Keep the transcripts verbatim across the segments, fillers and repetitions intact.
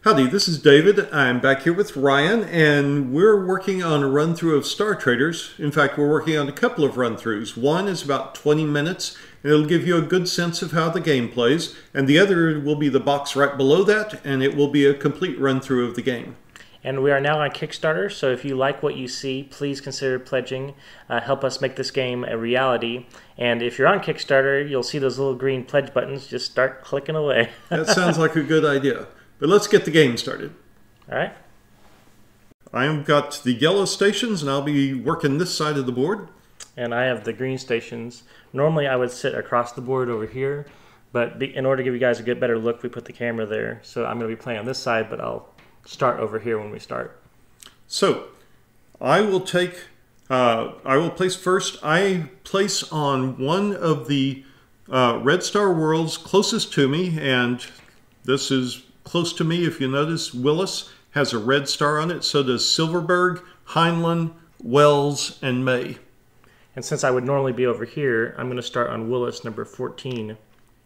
Howdy, this is David. I'm back here with Ryan, and we're working on a run-through of Star Traders. In fact, we're working on a couple of run-throughs. One is about twenty minutes, and it'll give you a good sense of how the game plays, and the other will be the box right below that, and it will be a complete run-through of the game. And we are now on Kickstarter, so if you like what you see, please consider pledging. Uh, help us make this game a reality. And if you're on Kickstarter, you'll see those little green pledge buttons. Just start clicking away. That sounds like a good idea. But let's get the game started. All right. I've got the yellow stations, and I'll be working this side of the board. And I have the green stations. Normally I would sit across the board over here, but be, in order to give you guys a good, better look, we put the camera there. So I'm going to be playing on this side, but I'll start over here when we start. So I will take, uh, I will place first. I place on one of the uh, Red Star worlds closest to me, and this is close to me. If you notice, Willis has a red star on it. So does Silverberg, Heinlein, Wells, and May. And since I would normally be over here, I'm going to start on Willis, number fourteen.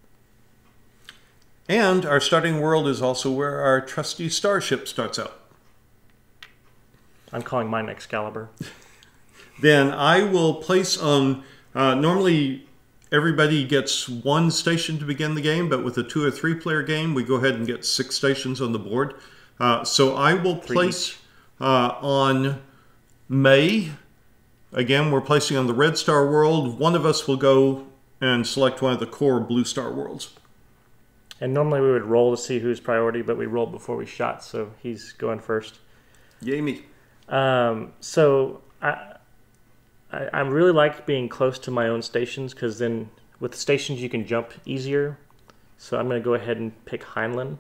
And our starting world is also where our trusty starship starts out. I'm calling mine Excalibur. Then I will place on, uh, normally everybody gets one station to begin the game, but with a two or three player game, we go ahead and get six stations on the board. Uh, so I will place uh, on May. Again, we're placing on the Red Star world. One of us will go and select one of the core Blue Star worlds. And normally we would roll to see who's priority, but we rolled before we shot, so he's going first. Yay me. Um, so I, I, I really like being close to my own stations, because then with the stations you can jump easier. So I'm going to go ahead and pick Heinlein.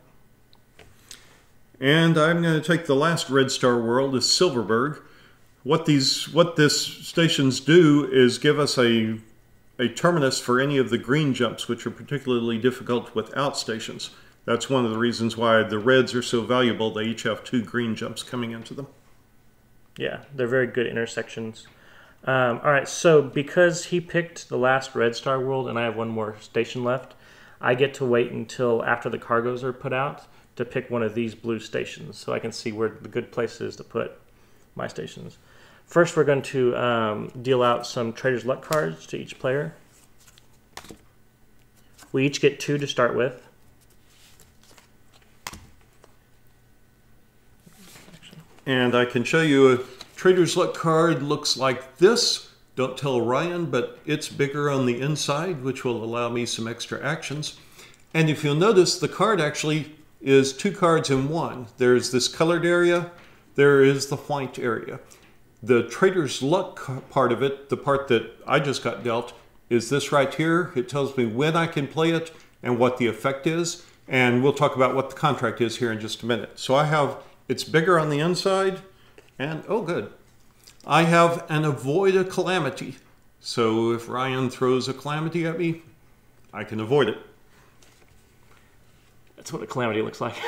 And I'm going to take the last Red Star world, is Silverberg. What these, what this stations do is give us a a terminus for any of the green jumps, which are particularly difficult without stations. That's one of the reasons why the reds are so valuable. They each have two green jumps coming into them. Yeah, they're very good intersections. Um, all right, so because he picked the last Red Star world and I have one more station left, I get to wait until after the cargoes are put out to pick one of these blue stations, so I can see where the good place is to put my stations. First, we're going to um, deal out some Trader's Luck cards to each player. We each get two to start with. And I can show you a Trader's Luck card looks like this. Don't tell Ryan, but it's bigger on the inside, which will allow me some extra actions. And if you'll notice, the card actually is two cards in one. There's this colored area, there is the white area. The Trader's Luck part of it, the part that I just got dealt, is this right here. It tells me when I can play it and what the effect is. And we'll talk about what the contract is here in just a minute. So I have, it's bigger on the inside, and oh good. I have an avoid a calamity. So if Ryan throws a calamity at me, I can avoid it. That's what a calamity looks like.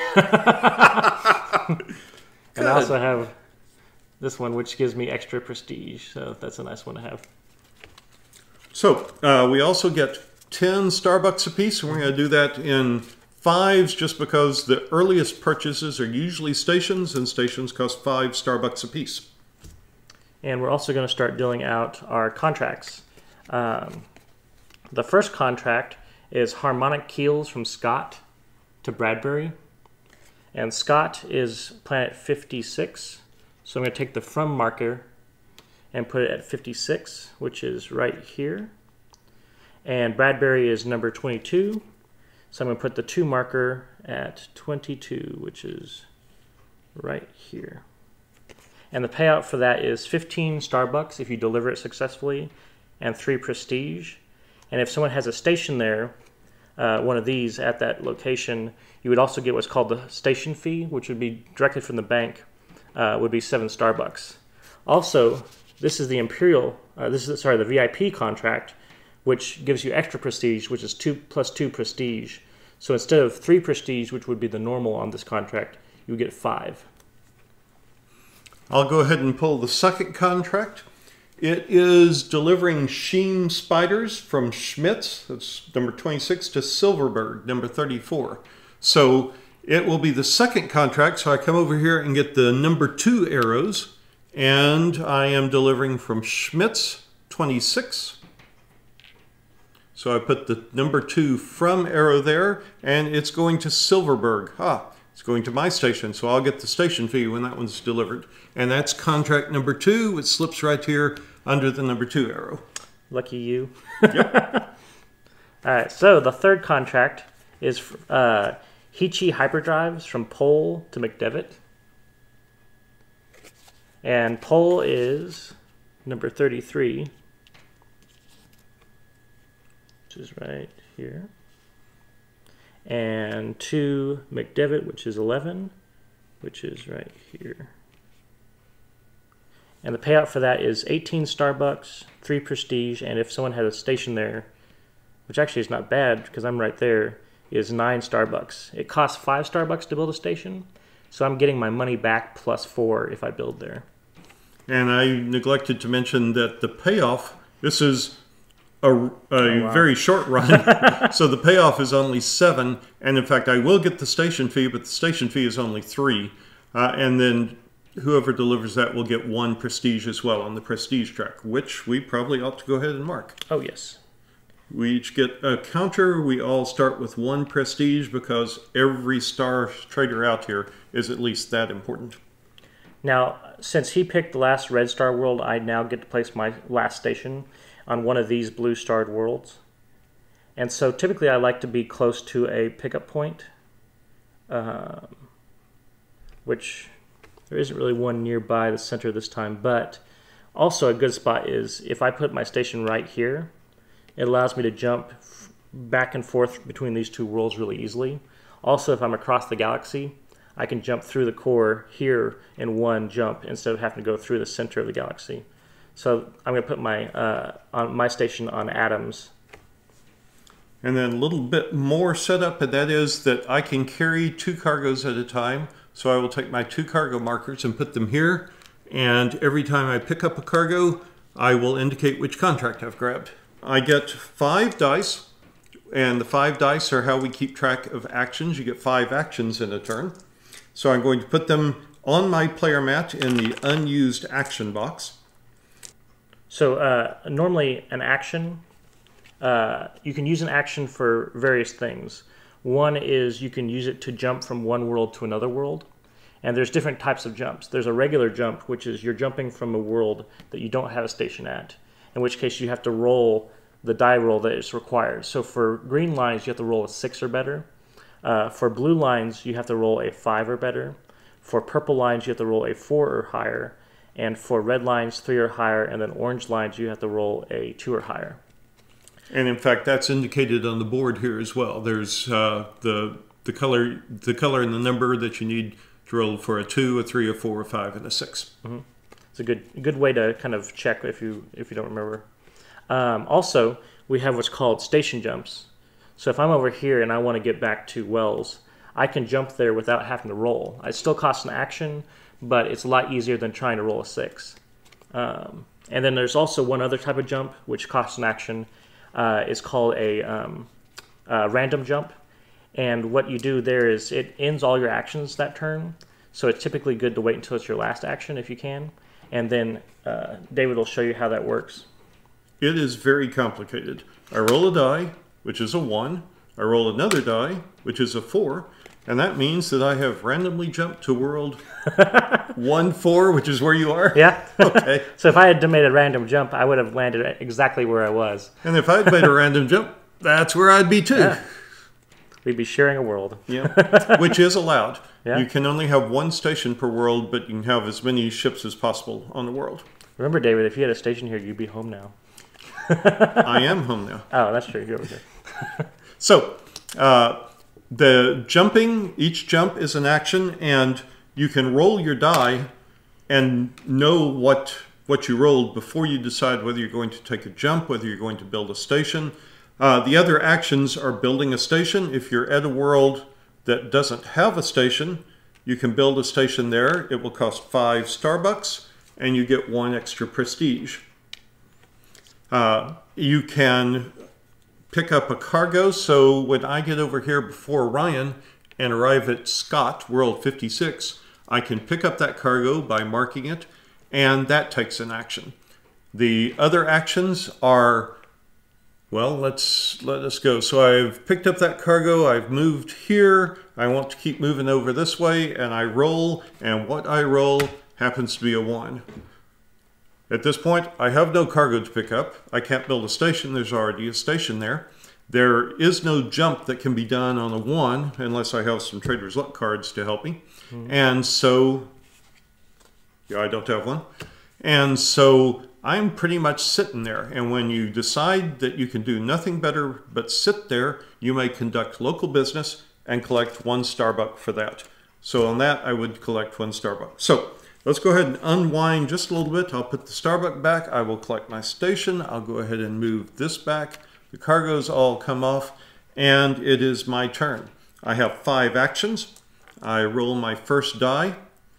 And I also have this one, which gives me extra prestige, so that's a nice one to have. So uh, we also get ten Starbucks apiece, and we're going to do that in fives just because the earliest purchases are usually stations, and stations cost five Starbucks apiece. And we're also going to start dealing out our contracts. Um, the first contract is Harmonic Keels from Scott to Bradbury. And Scott is planet fifty-six. So I'm going to take the from marker and put it at fifty-six, which is right here. And Bradbury is number twenty-two. So I'm going to put the to marker at twenty-two, which is right here. And the payout for that is fifteen Starbucks if you deliver it successfully, and three prestige. And if someone has a station there, uh, one of these at that location, you would also get what's called the station fee, which would be directly from the bank. Uh, would be seven Starbucks. Also, this is the Imperial, uh, this is, sorry, the V I P contract, which gives you extra prestige, which is two plus two prestige. So instead of three prestige, which would be the normal on this contract, you would get five. I'll go ahead and pull the second contract. It is delivering Sheen Spiders from Schmitz, that's number twenty-six, to Silverberg, number thirty-four. So It will be the second contract, so I come over here and get the number two arrows, and I am delivering from Schmitz twenty-six. So I put the number two from arrow there, and it's going to Silverberg. Ah, it's going to my station, so I'll get the station fee when that one's delivered. And that's contract number two. It slips right here under the number two arrow. Lucky you. Yep. All right, so the third contract is uh, Hichi hyperdrives from Pole to McDevitt. And Pole is number thirty-three, which is right here. And to McDevitt, which is eleven, which is right here. And the payout for that is eighteen Starbucks, three Prestige, and if someone had a station there, which actually is not bad because I'm right there, is nine Starbucks. It costs five Starbucks to build a station, so I'm getting my money back plus four if I build there. And I neglected to mention that the payoff, this is a, a oh, wow. very short run, so the payoff is only seven, and in fact I will get the station fee, but the station fee is only three, uh, and then whoever delivers that will get one Prestige as well on the Prestige track, which we probably ought to go ahead and mark. Oh, yes. We each get a counter. We all start with one Prestige because every star trader out here is at least that important. Now, since he picked the last red star world, I now get to place my last station on one of these blue starred worlds. And so typically I like to be close to a pickup point, um, which there isn't really one nearby the center this time, but also a good spot is if I put my station right here, it allows me to jump back and forth between these two worlds really easily. Also, if I'm across the galaxy, I can jump through the core here in one jump instead of having to go through the center of the galaxy. So I'm going to put my, uh, on my station on Adams. And then a little bit more setup, and that is that I can carry two cargoes at a time. So I will take my two cargo markers and put them here. And every time I pick up a cargo, I will indicate which contract I've grabbed. I get five dice, and the five dice are how we keep track of actions. You get five actions in a turn. So I'm going to put them on my player mat in the unused action box. So uh, normally an action, uh, you can use an action for various things. One is you can use it to jump from one world to another world. And there's different types of jumps. There's a regular jump, which is you're jumping from a world that you don't have a station at, in which case you have to roll the die roll that is required. So for green lines, you have to roll a six or better. Uh, for blue lines, you have to roll a five or better. For purple lines, you have to roll a four or higher. And for red lines, three or higher. And then orange lines, you have to roll a two or higher. And in fact, that's indicated on the board here as well. There's uh, the the color, the color and the number that you need to roll for a two, a three, a four, a five, and a six. Mm-hmm. It's a good good way to kind of check if you if you don't remember. Um, also, we have what's called station jumps. So if I'm over here and I want to get back to Wells, I can jump there without having to roll. It still costs an action, but it's a lot easier than trying to roll a six. Um, and then there's also one other type of jump which costs an action. Uh, it's called a um, uh, random jump. And what you do there is it ends all your actions that turn. So it's typically good to wait until it's your last action if you can. And then uh, David will show you how that works. It is very complicated. I roll a die, which is a one. I roll another die, which is a four. And that means that I have randomly jumped to world one, four, which is where you are? Yeah. Okay. So if I had made a random jump, I would have landed exactly where I was. And if I had made a random jump, that's where I'd be too. Yeah. We'd be sharing a world. Yeah, which is allowed. Yeah. You can only have one station per world, but you can have as many ships as possible on the world. Remember, David, if you had a station here, you'd be home now. I am home now. Oh, that's true. You're over here. So, uh, the jumping, each jump is an action, and you can roll your die and know what, what you rolled before you decide whether you're going to take a jump, whether you're going to build a station. Uh, the other actions are building a station. If you're at a world that doesn't have a station, you can build a station there. It will cost five Starbucks, and you get one extra prestige. Uh, you can pick up a cargo. So when I get over here before Ryan, and arrive at Scott, World fifty-six, I can pick up that cargo by marking it, and that takes an action. The other actions are, well, let's let us go. So I've picked up that cargo, I've moved here, I want to keep moving over this way, and I roll, and what I roll happens to be a one. At this point, I have no cargo to pick up. I can't build a station, there's already a station there. There is no jump that can be done on a one unless I have some Trader's Luck cards to help me. Mm-hmm. And so, yeah, I don't have one. And so I'm pretty much sitting there. And when you decide that you can do nothing better but sit there, you may conduct local business and collect one Starbuck for that. So on that, I would collect one Starbuck. So let's go ahead and unwind just a little bit. I'll put the Starbuck back. I will collect my station. I'll go ahead and move this back. The cargoes all come off, and it is my turn. I have five actions. I roll my first die,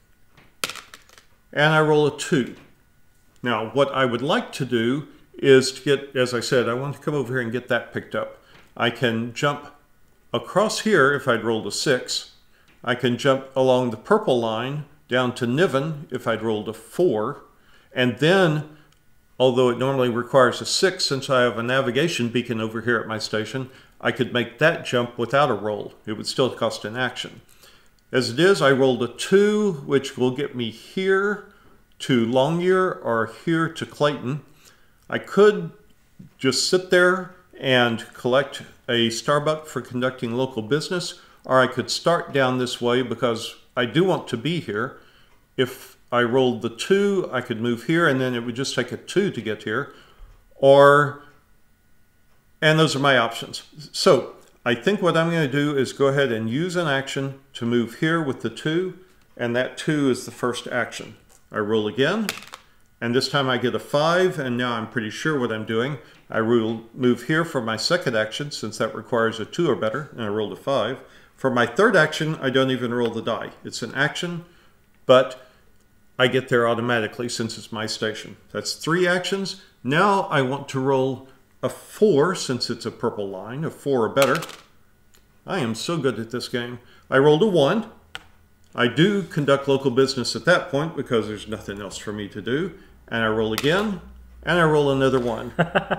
and I roll a two. Now, what I would like to do is to get, as I said, I want to come over here and get that picked up. I can jump across here if I'd rolled a six. I can jump along the purple line down to Niven if I'd rolled a four, and then, although it normally requires a six, since I have a navigation beacon over here at my station, I could make that jump without a roll. It would still cost an action. As it is, I rolled a two, which will get me here to Longyear or here to Clayton. I could just sit there and collect a Starbuck for conducting local business, or I could start down this way because I do want to be here. If I rolled the two, I could move here, and then it would just take a two to get here. Or, and those are my options. So I think what I'm going to do is go ahead and use an action to move here with the two, and that two is the first action. I roll again, and this time I get a five, and now I'm pretty sure what I'm doing. I will move here for my second action, since that requires a two or better, and I rolled a five. For my third action, I don't even roll the die. It's an action, but I get there automatically since it's my station. That's three actions. Now I want to roll a four since it's a purple line, a four or better. I am so good at this game. I rolled a one. I do conduct local business at that point because there's nothing else for me to do. And I roll again, and I roll another one.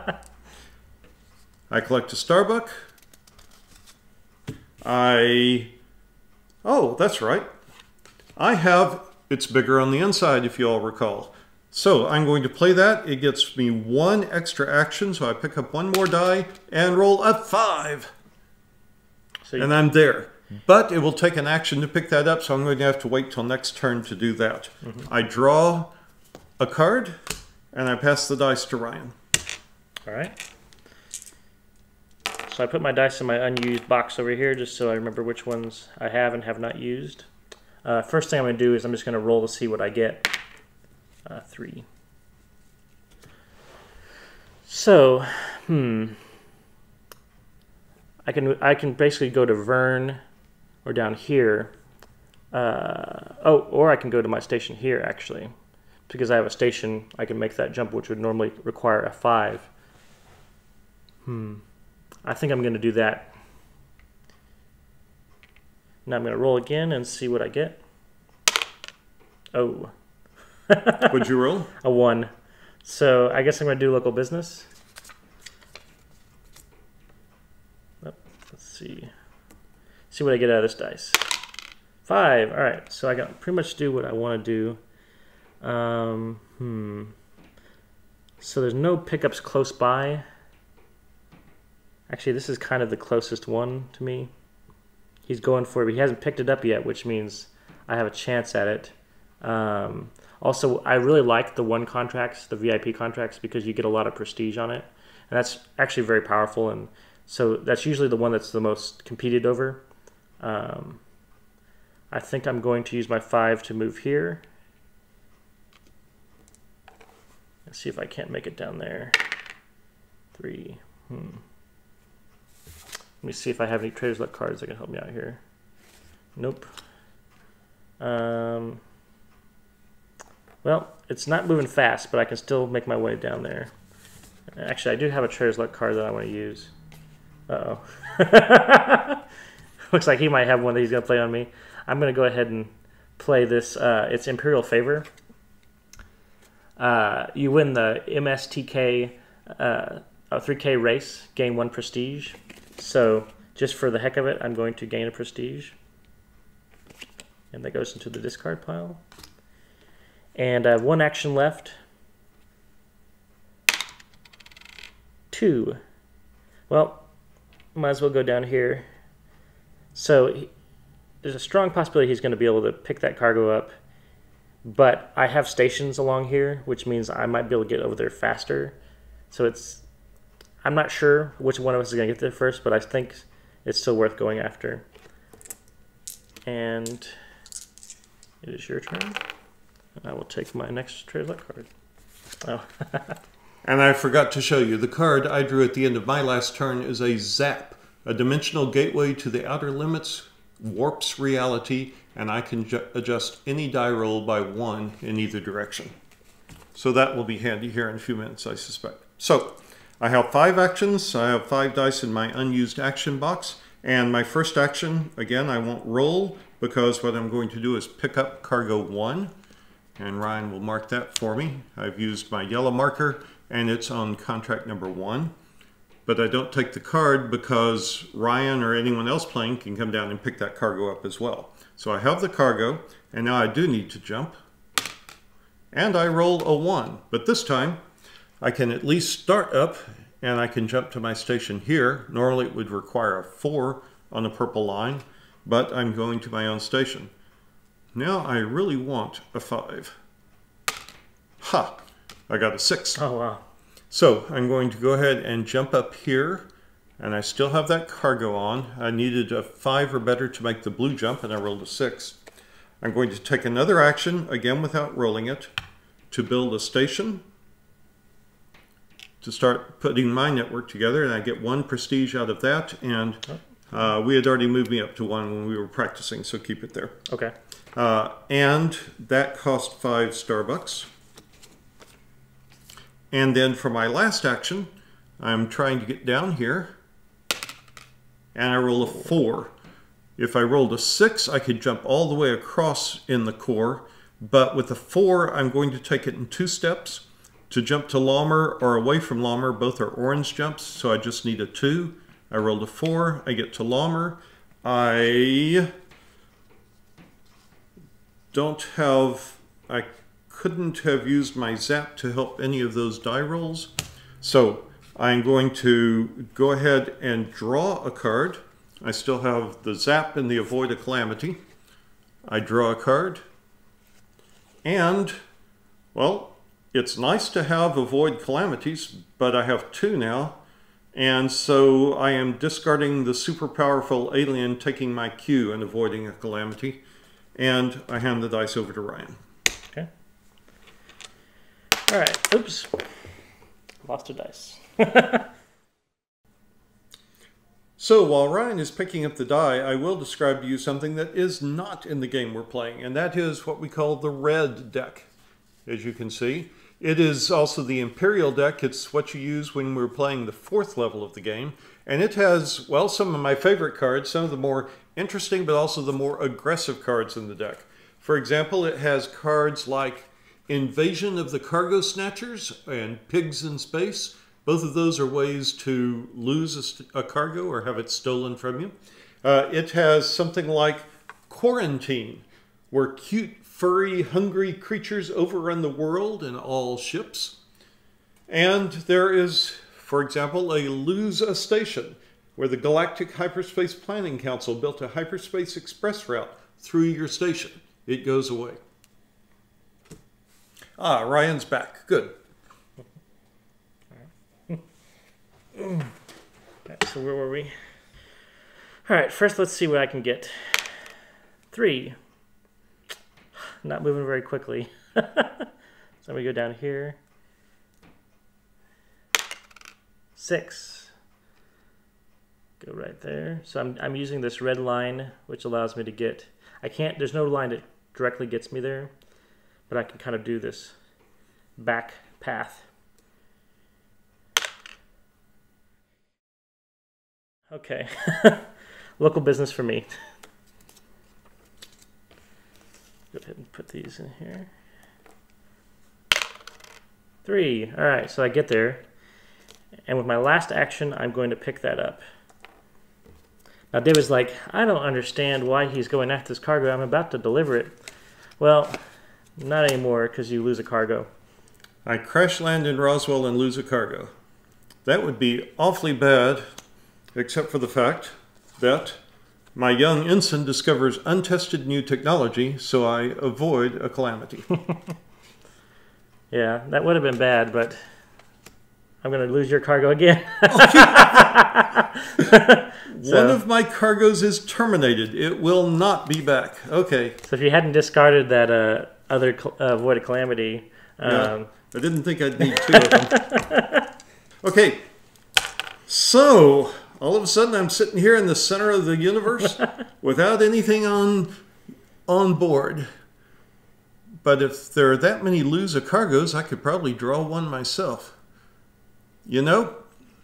I collect a Starbuck. I, oh, that's right. I have, it's bigger on the inside if you all recall. So I'm going to play that. It gets me one extra action, so I pick up one more die and roll a five. So and I'm there. But it will take an action to pick that up, so I'm going to have to wait till next turn to do that. Mm-hmm. I draw a card, and I pass the dice to Ryan. All right. So I put my dice in my unused box over here just so I remember which ones I have and have not used. Uh, first thing I'm going to do is I'm just going to roll to see what I get. Uh, three. So, hmm. I can I can basically go to Vern or down here. Uh, oh, or I can go to my station here actually. Because I have a station, I can make that jump, which would normally require a five. Hmm. I think I'm going to do that. Now I'm going to roll again and see what I get. Oh. What'd you roll? A one. So I guess I'm going to do local business. Oh, let's see. See what I get out of this dice. Five. All right. So I can pretty much do what I want to do. Um, hmm. So there's no pickups close by. Actually, this is kind of the closest one to me. He's going for it, but he hasn't picked it up yet, which means I have a chance at it. Um, also, I really like the one contracts, the V I P contracts, because you get a lot of prestige on it. And that's actually very powerful. And so that's usually the one that's the most competed over. Um, I think I'm going to use my five to move here. Let's see if I can't make it down there. Three. Hmm. Let me see if I have any Trader's Luck cards that can help me out here. Nope. Um, well, it's not moving fast, but I can still make my way down there. Actually, I do have a Trader's Luck card that I want to use. Uh-oh. Looks like he might have one that he's going to play on me. I'm going to go ahead and play this. Uh, it's Imperial Favor. Uh, you win the M S T K uh, three K race, gain one prestige. So just for the heck of it, I'm going to gain a prestige. And that goes into the discard pile. And I have one action left. Two. Well, might as well go down here. So he, there's a strong possibility he's going to be able to pick that cargo up. But I have stations along here, which means I might be able to get over there faster. So it's, I'm not sure which one of us is going to get there first, but I think it's still worth going after. And it is your turn. I will take my next trade luck card. Oh. And I forgot to show you, the card I drew at the end of my last turn is a Zap, a dimensional gateway to the outer limits, warps reality, and I can adjust any die roll by one in either direction. So that will be handy here in a few minutes, I suspect. So I have five actions. I have five dice in my unused action box. And my first action, again, I won't roll because what I'm going to do is pick up cargo one. And Ryan will mark that for me. I've used my yellow marker and it's on contract number one. But I don't take the card because Ryan or anyone else playing can come down and pick that cargo up as well. So I have the cargo, and now I do need to jump. And I roll a one, but this time I can at least start up and I can jump to my station here. Normally it would require a four on the purple line, but I'm going to my own station. Now I really want a five. Ha! I got a six. Oh, wow. So I'm going to go ahead and jump up here, and I still have that cargo on. I needed a five or better to make the blue jump, and I rolled a six. I'm going to take another action, again without rolling it, to build a station, to start putting my network together, and I get one prestige out of that, and uh, we had already moved me up to one when we were practicing, so keep it there. Okay. Uh, and that cost five Starbucks. And then for my last action, I'm trying to get down here, and I roll a four. If I rolled a six, I could jump all the way across in the core, but with a four, I'm going to take it in two steps. To jump to Lammer or away from Lammer, both are orange jumps, so I just need a two. I rolled a four, I get to Lammer. I don't have, I couldn't have used my Zap to help any of those die rolls. So I'm going to go ahead and draw a card. I still have the Zap and the Avoid a Calamity. I draw a card. And, well, it's nice to have Avoid Calamities, but I have two now. And so I am discarding the super powerful alien, taking my Q and avoiding a calamity. And I hand the dice over to Ryan. Okay. All right. Oops. Lost a dice. So while Ryan is picking up the die, I will describe to you something that is not in the game we're playing, and that is what we call the red deck. As you can see, it is also the Imperial deck. It's what you use when we're playing the fourth level of the game, and it has, well, some of my favorite cards, some of the more interesting but also the more aggressive cards in the deck. For example, it has cards like Invasion of the Cargo Snatchers and Pigs in Space. Both of those are ways to lose a, a cargo or have it stolen from you. Uh, it has something like Quarantine, where cute, furry, hungry creatures overrun the world in all ships. And there is, for example, a Lose a Station, where the Galactic Hyperspace Planning Council built a hyperspace express route through your station. It goes away. Ah, Ryan's back. Good. Okay, so where were we? All right, first let's see what I can get. Three. Not moving very quickly. So we go down here. Six. Go right there. So I'm, I'm using this red line, which allows me to get, I can't, there's no line that directly gets me there, but I can kind of do this back path. Okay. local business for me. Go ahead and put these in here. Three. All right, so I get there. And with my last action, I'm going to pick that up. Now, David's like, I don't understand why he's going after this cargo. I'm about to deliver it. Well, not anymore, because you lose a cargo. I crash land in Roswell and lose a cargo. That would be awfully bad, except for the fact that my young ensign discovers untested new technology, so I avoid a calamity. Yeah, that would have been bad, but I'm going to lose your cargo again. So, one of my cargoes is terminated. It will not be back. Okay. So if you hadn't discarded that uh, other uh, voided calamity... Um, yeah, I didn't think I'd need two of them. Okay. So, all of a sudden I'm sitting here in the center of the universe without anything on, on board. But if there are that many loser cargoes, I could probably draw one myself. You know,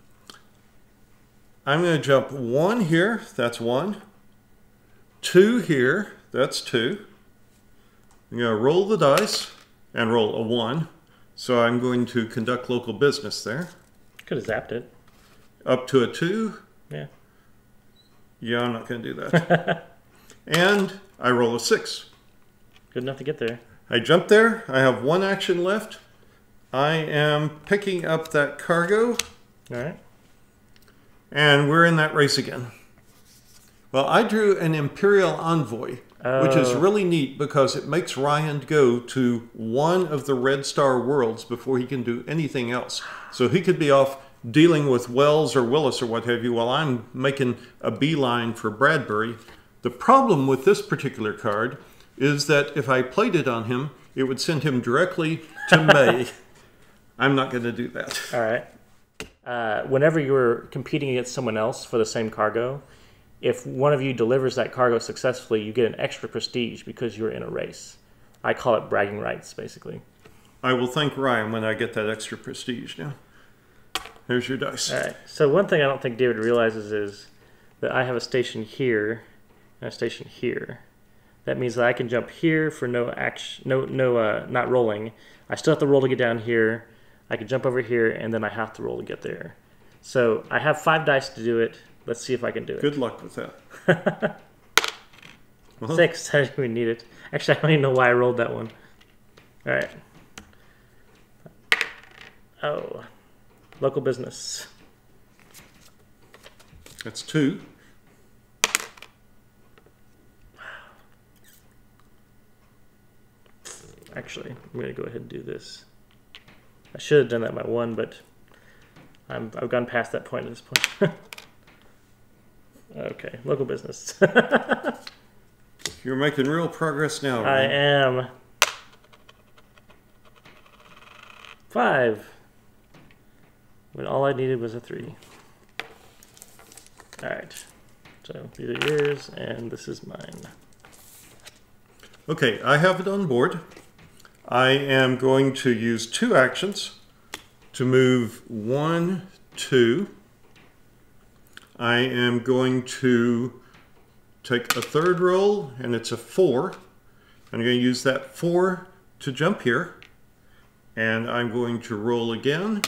I'm going to jump one here, that's one. Two here, that's two. I'm going to roll the dice and roll a one. So I'm going to conduct local business there. Could have zapped it. Up to a two. Yeah. Yeah, I'm not going to do that. And I roll a six. Good enough to get there. I jump there. I have one action left. I am picking up that cargo. All right. And we're in that race again. Well, I drew an Imperial Envoy, oh. which is really neat because it makes Ryan go to one of the Red Star worlds before he can do anything else. So he could be off dealing with Wells or Willis or what have you while I'm making a beeline for Bradbury. The problem with this particular card is that if I played it on him, it would send him directly to May. I'm not going to do that. All right. Uh, whenever you're competing against someone else for the same cargo, if one of you delivers that cargo successfully, you get an extra prestige because you're in a race. I call it bragging rights, basically. I will thank Ryan when I get that extra prestige now. Here's your dice. All right. So one thing I don't think David realizes is that I have a station here and a station here. That means that I can jump here for no action, no, no, uh, not rolling. I still have to roll to get down here. I can jump over here, and then I have to roll to get there. So I have five dice to do it. Let's see if I can do it. Good luck with that. Well, six. I didn't even need it. Actually, I don't even know why I rolled that one. All right. Oh, local business. That's two. Actually, I'm going to go ahead and do this. I should have done that by one, but I'm, I've gone past that point at this point. Okay, local business. You're making real progress now, I right? am. Five. When all I needed was a three. All right. So these are yours, and this is mine. Okay, I have it on board. I am going to use two actions to move one, two. I am going to take a third roll, and it's a four. I'm going to use that four to jump here. And I'm going to roll again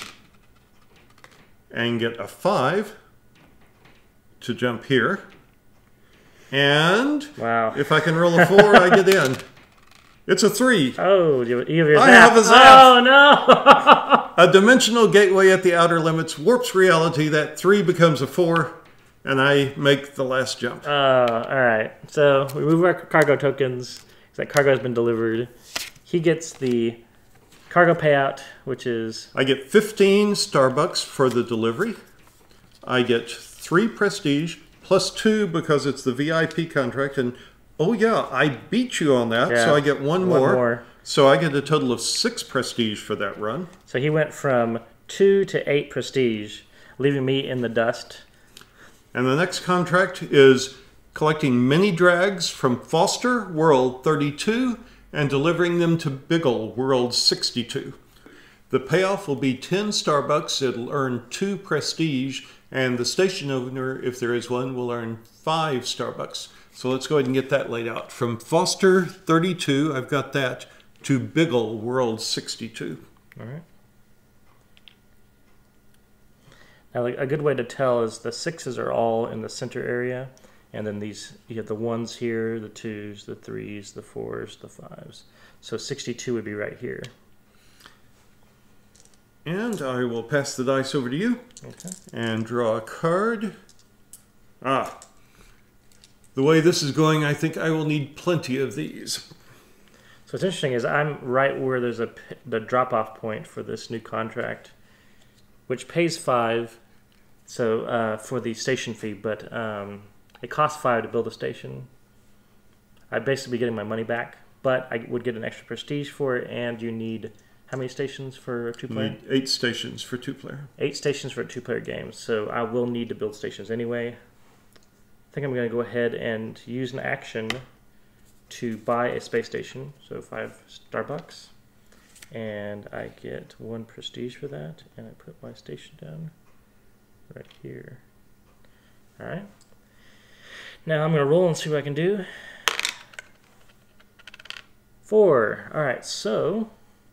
and get a five to jump here. And wow. If I can roll a four, I get in. It's a three. Oh, you, you have your I zap. have a zap. Oh, no. A dimensional gateway at the outer limits warps reality. That three becomes a four, and I make the last jump. Oh, uh, all right. So we move our cargo tokens. That cargo has been delivered. He gets the cargo payout, which is... I get fifteen Starbucks for the delivery. I get three prestige, plus two because it's the V I P contract. And, oh yeah, I beat you on that, yeah, so I get one, one more. more. So I get a total of six prestige for that run. So he went from two to eight prestige, leaving me in the dust. And the next contract is collecting mini drags from Foster, World thirty-two, and delivering them to Biggle, World sixty-two. The payoff will be ten Starbucks. It'll earn two prestige, And the station owner, if there is one, will earn five Starbucks. So let's go ahead and get that laid out. From Foster thirty-two, I've got that, to Biggle World sixty-two. All right. Now, a good way to tell is the sixes are all in the center area, and then these, you have the ones here, the twos, the threes, the fours, the fives. So sixty-two would be right here. And I will pass the dice over to you. Okay. And draw a card. Ah. The way this is going, I think I will need plenty of these. So what's interesting is I'm right where there's a the drop-off point for this new contract, which pays five, so uh, for the station fee, but um, it costs five to build a station. I'd basically be getting my money back, but I would get an extra prestige for it, and you need how many stations for a two-player? Need eight stations for two-player. Eight stations for a two-player game, so I will need to build stations anyway. I think I'm going to go ahead and use an action to buy a space station, so five Starbucks, and I get one prestige for that, and I put my station down right here. All right. Now I'm going to roll and see what I can do. Four. All right, so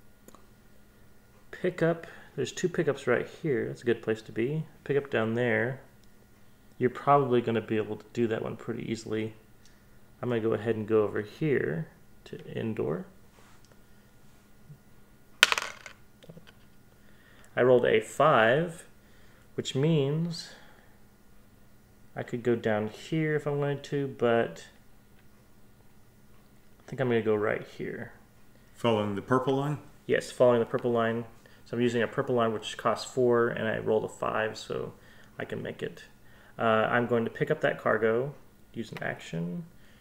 pick up. There's two pickups right here. That's a good place to be. Pick up down there. You're probably going to be able to do that one pretty easily. I'm going to go ahead and go over here to indoor. I rolled a five, which means I could go down here if I wanted to, but I think I'm going to go right here. Following the purple line? Yes, following the purple line. So I'm using a purple line which costs four, and I rolled a five, so I can make it. Uh, I'm going to pick up that cargo, use an action,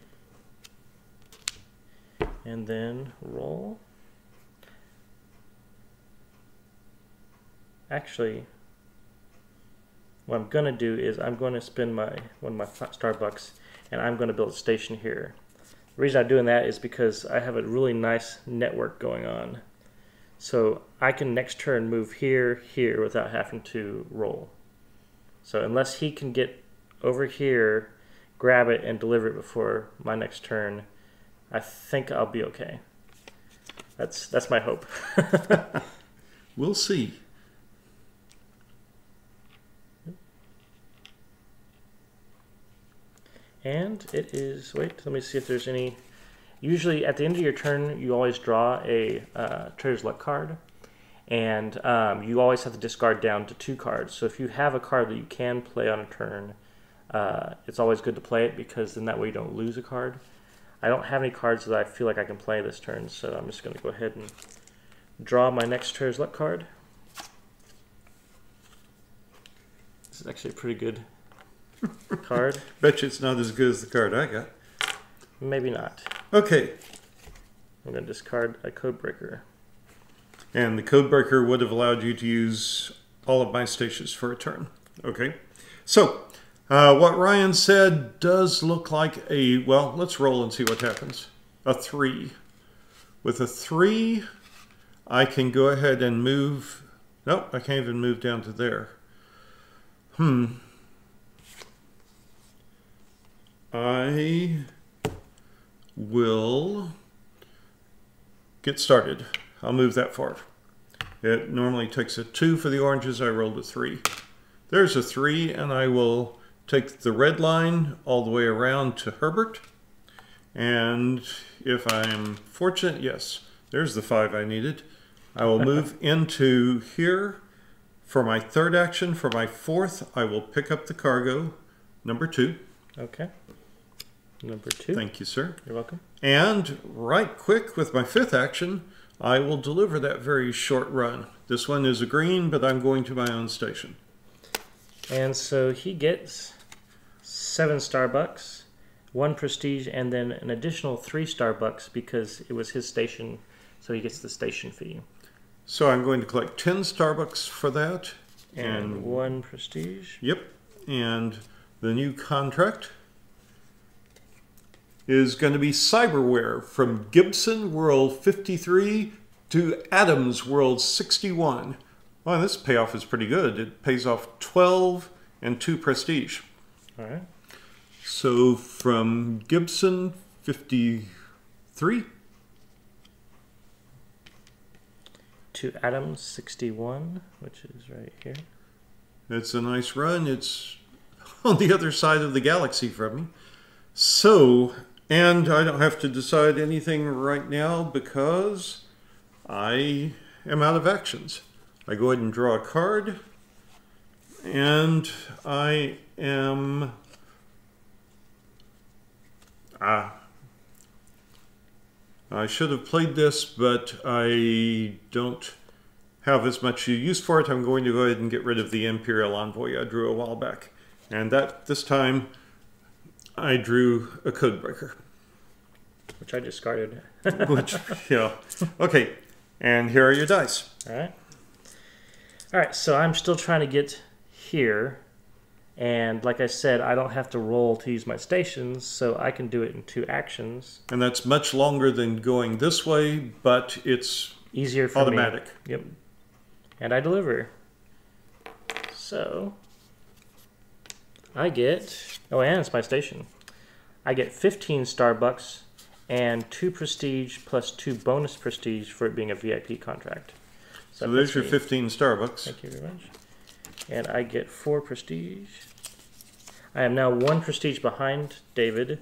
and then roll. Actually, what I'm going to do is I'm going to spend my one of my Starbucks, and I'm going to build a station here. The reason I'm doing that is because I have a really nice network going on. So I can next turn move here, here without having to roll. So unless he can get over here, grab it, and deliver it before my next turn, I think I'll be okay. That's that's my hope. We'll see. And it is, wait, let me see if there's any. Usually at the end of your turn, you always draw a uh, Trader's Luck card. And um, you always have to discard down to two cards. So if you have a card that you can play on a turn, uh, it's always good to play it, because then that way you don't lose a card. I don't have any cards that I feel like I can play this turn, so I'm just going to go ahead and draw my next Trader's Luck card. This is actually a pretty good card. Bet you it's not as good as the card I got. Maybe not. Okay. I'm going to discard a code breaker. And the code breaker would have allowed you to use all of my stations for a turn. Okay. So, uh, what Ryan said does look like a, well, let's roll and see what happens. A three. With a three, I can go ahead and move. Nope, I can't even move down to there. Hmm. I will get started. I'll move that far. It normally takes a two for the oranges. I rolled a three. There's a three, and I will take the red line all the way around to Herbert. And if I'm fortunate, yes, there's the five I needed. I will move into here for my third action. For my fourth, I will pick up the cargo, number two. Okay. Number two. Thank you, sir. You're welcome. And right quick with my fifth action, I will deliver that very short run. This one is a green, but I'm going to my own station. And so he gets seven Starbucks, one prestige, and then an additional three Starbucks because it was his station, so he gets the station fee. So I'm going to collect ten Starbucks for that. And, and one prestige. Yep. And the new contract is going to be Cyberware from Gibson World fifty-three to Adams World sixty-one. Well, this payoff is pretty good. It pays off twelve and two prestige. All right. So from Gibson, fifty-three. To Adams, sixty-one, which is right here. It's a nice run. It's on the other side of the galaxy from me. So, and I don't have to decide anything right now because I am out of actions. I go ahead and draw a card, and I am... Ah, I should have played this, but I don't have as much use for it. I'm going to go ahead and get rid of the Imperial Envoy I drew a while back. And that, this time, I drew a Codebreaker. Which I discarded. Which, yeah. Okay, and here are your dice. All right. All right, so I'm still trying to get here. And like I said, I don't have to roll to use my stations, so I can do it in two actions. And that's much longer than going this way, but it's easier for automatic. me. Yep. And I deliver. So I get, oh, and it's my station. I get fifteen Starbucks and two prestige plus two bonus prestige for it being a V I P contract. So, so there's your fifteen Starbucks. Thank you very much. And I get four prestige. I am now one prestige behind David.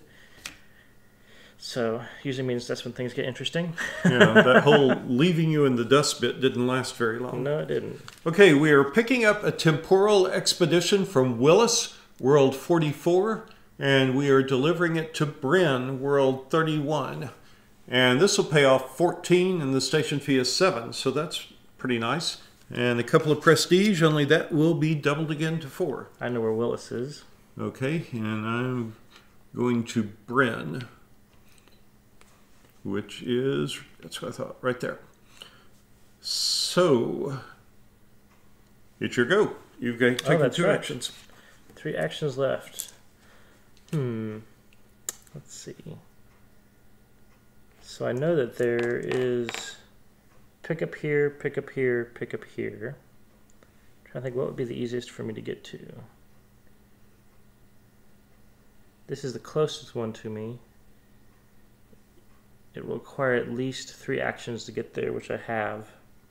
So usually means that's when things get interesting. Yeah, that whole leaving you in the dust bit didn't last very long. No, it didn't. Okay, we are picking up a temporal expedition from Willis, World forty-four, and we are delivering it to Bryn, World thirty-one. And this will pay off fourteen, and the station fee is seven, so that's pretty nice. And a couple of prestige, only that will be doubled again to four. I know where Willis is. Okay, and I'm going to Bryn, which is, that's what I thought, right there. So, it's your go. You've got taken oh, two right. actions. Three actions left. Hmm. Let's see. So I know that there is pick up here, pick up here, pick up here. I'm trying to think what would be the easiest for me to get to. This is the closest one to me. It will require at least three actions to get there, which I have.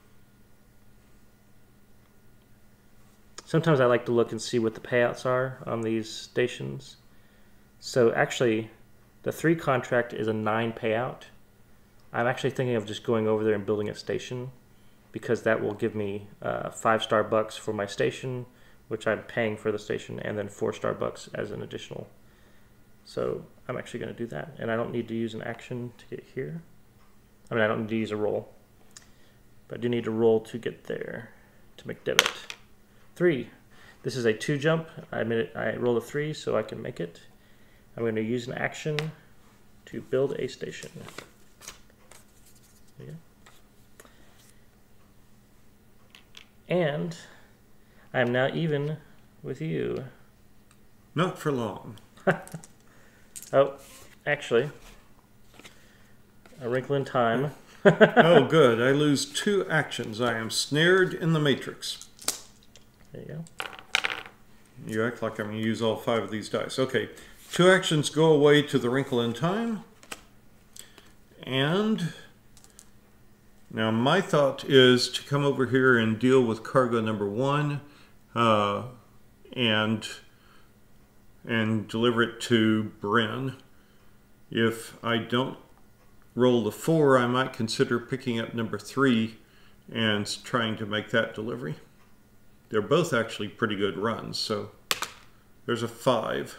Sometimes I like to look and see what the payouts are on these stations. So actually, the three contract is a nine payout. I'm actually thinking of just going over there and building a station because that will give me uh, five star bucks for my station, which I'm paying for the station, and then four star bucks as an additional. So I'm actually going to do that, and I don't need to use an action to get here. I mean, I don't need to use a roll, but I do need to roll to get there to make debit. Three. This is a two jump. I made it. I rolled a three, so I can make it. I'm going to use an action to build a station. There you go. And I am now even with you. Not for long. Oh, actually, a wrinkle in time. Oh, good. I lose two actions. I am snared in the matrix. There you go. You act like I'm going to use all five of these dice. Okay. Two actions go away to the wrinkle in time. And now my thought is to come over here and deal with cargo number one uh, and and deliver it to Bryn. If I don't roll the four, I might consider picking up number three and trying to make that delivery. They're both actually pretty good runs, so there's a five.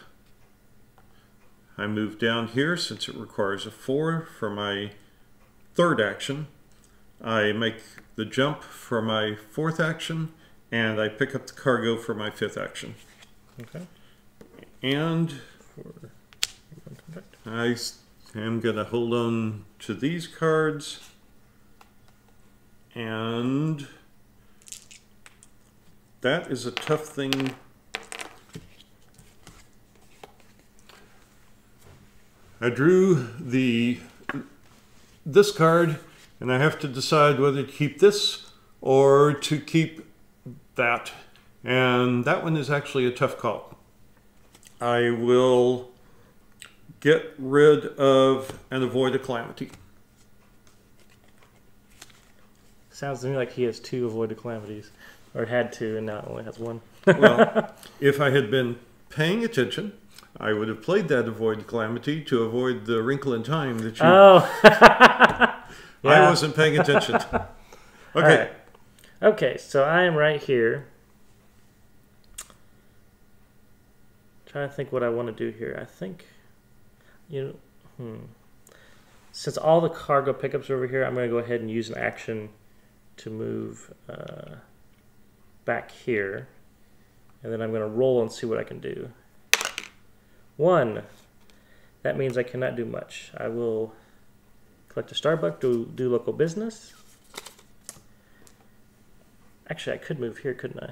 I move down here since it requires a four for my third action. I make the jump for my fourth action, and I pick up the cargo for my fifth action. Okay. And I am going to hold on to these cards, and that is a tough thing. I drew the this card, and I have to decide whether to keep this or to keep that. And that one is actually a tough call. I will get rid of and avoid a calamity. Sounds to me like he has two avoided calamities. Or had two, and now only has one. Well, if I had been paying attention, I would have played that avoid calamity to avoid the wrinkle in time that you... Oh! yeah. I wasn't paying attention. Okay. Right. Okay, so I am right here. Trying to think what I want to do here. I think, you know, hmm. Since all the cargo pickups are over here, I'm going to go ahead and use an action to move uh, back here. And then I'm going to roll and see what I can do. One. That means I cannot do much. I will collect a Starbuck, do, do local business. Actually, I could move here, couldn't I?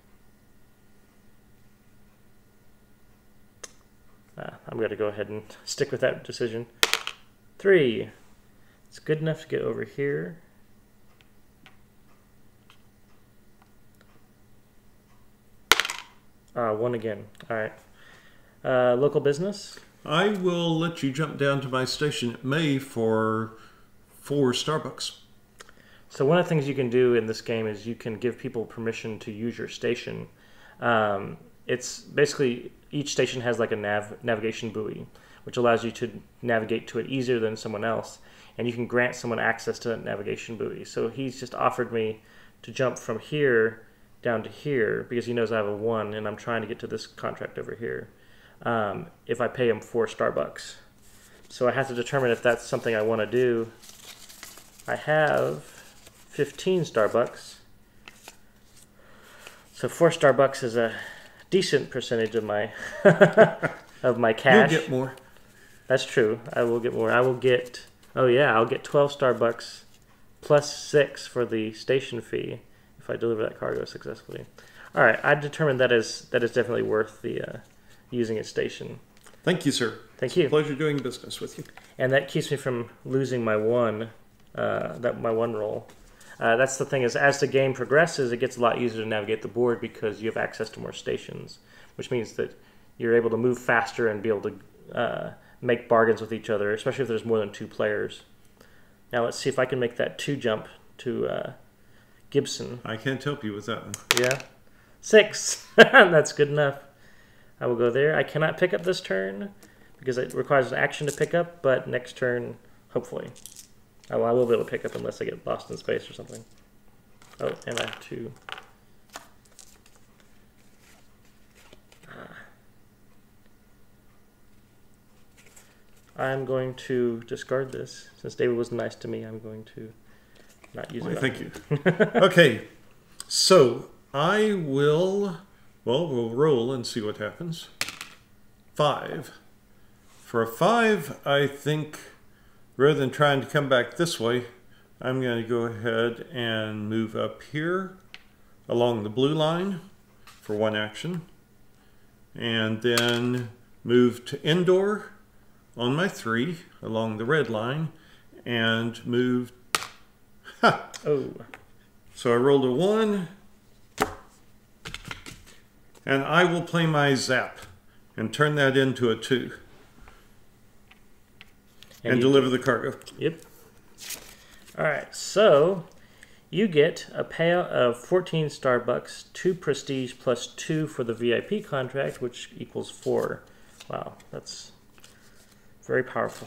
Uh, I'm going to go ahead and stick with that decision. Three. It's good enough to get over here. Uh, one again. All right. Uh, local business. I will let you jump down to my station at May for four Starbucks. So one of the things you can do in this game is you can give people permission to use your station. Um, it's basically each station has like a nav navigation buoy, which allows you to navigate to it easier than someone else, and you can grant someone access to that navigation buoy. So he's just offered me to jump from here down to here because he knows I have a one, and I'm trying to get to this contract over here. Um, if I pay him four Starbucks, so I have to determine if that's something I want to do. I have fifteen Starbucks, so four Starbucks is a decent percentage of my of my cash. You'll get more. That's true. I will get more. I will get. Oh yeah, I'll get twelve Starbucks plus six for the station fee if I deliver that cargo successfully. All right, I determined that is that is definitely worth the uh, using its station. Thank you, sir. Thank it's you. A pleasure doing business with you. And that keeps me from losing my one. Uh, that my one roll. Uh, that's the thing is, as the game progresses, it gets a lot easier to navigate the board because you have access to more stations, which means that you're able to move faster and be able to uh, make bargains with each other, especially if there's more than two players. Now let's see if I can make that two jump to uh, Gibson. I can't help you with that one. Yeah. Six. That's good enough. I will go there. I cannot pick up this turn because it requires an action to pick up, but next turn, hopefully. Oh, I will be able to pick up unless I get lost in space or something. Oh, and I have two. Ah. I'm going to discard this. Since David was nice to me, I'm going to not use Why, it. thank you. Okay, so I will, well, we'll roll and see what happens. Five. For a five, I think, rather than trying to come back this way, I'm going to go ahead and move up here along the blue line for one action. And then move to indoor on my three along the red line and move. Ha! Oh. So I rolled a one. And I will play my zap and turn that into a two. And, and deliver the cargo. Yep. All right, so you get a payout of fourteen Starbucks, two prestige plus two for the V I P contract, which equals four. Wow, that's very powerful.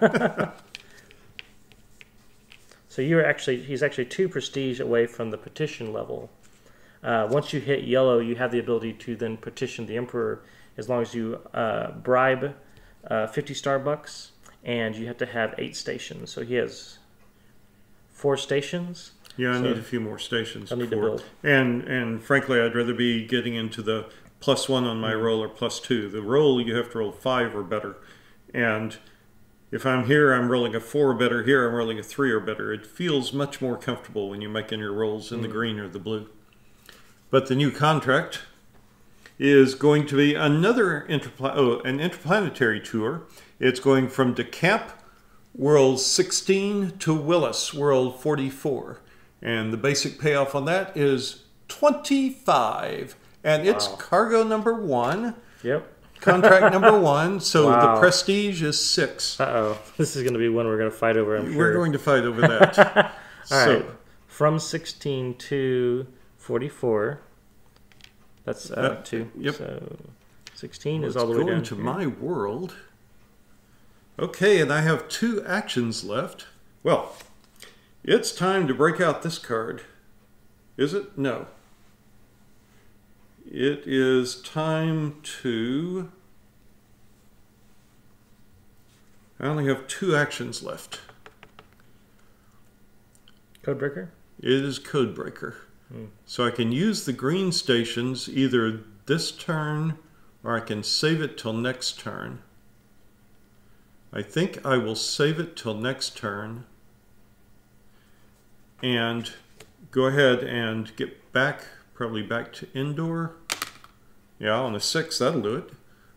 So you're actually, he's actually two prestige away from the petition level. Uh, once you hit yellow, you have the ability to then petition the Emperor as long as you uh, bribe uh, fifty Starbucks. And you have to have eight stations. So he has four stations. Yeah, I so need a few more stations. I need before. to build. And, and frankly, I'd rather be getting into the plus one on my mm-hmm. roll or plus two. The roll, you have to roll five or better. And if I'm here, I'm rolling a four or better. Here, I'm rolling a three or better. It feels much more comfortable when you're making your rolls in mm-hmm. the green or the blue. But the new contract is going to be another interpla oh, an interplanetary tour. It's going from DeCamp, World sixteen, to Willis, World forty-four. And the basic payoff on that is twenty-five And it's Wow. cargo number one. Yep. Contract number one. So Wow. the prestige is six. Uh-oh. This is going to be one we're going to fight over, I'm sure. We're going to fight over that. All so, right. From sixteen to forty-four. That's uh, Uh, two. yep. So sixteen let's is all the way go down into here. my world. Okay, and I have two actions left. Well, it's time to break out this card. Is it? No. It is time to... I only have two actions left. Codebreaker? It is Codebreaker. Hmm. So I can use the green stations either this turn or I can save it till next turn. I think I will save it till next turn and go ahead and get back, probably back to indoor. Yeah, on a six, that'll do it.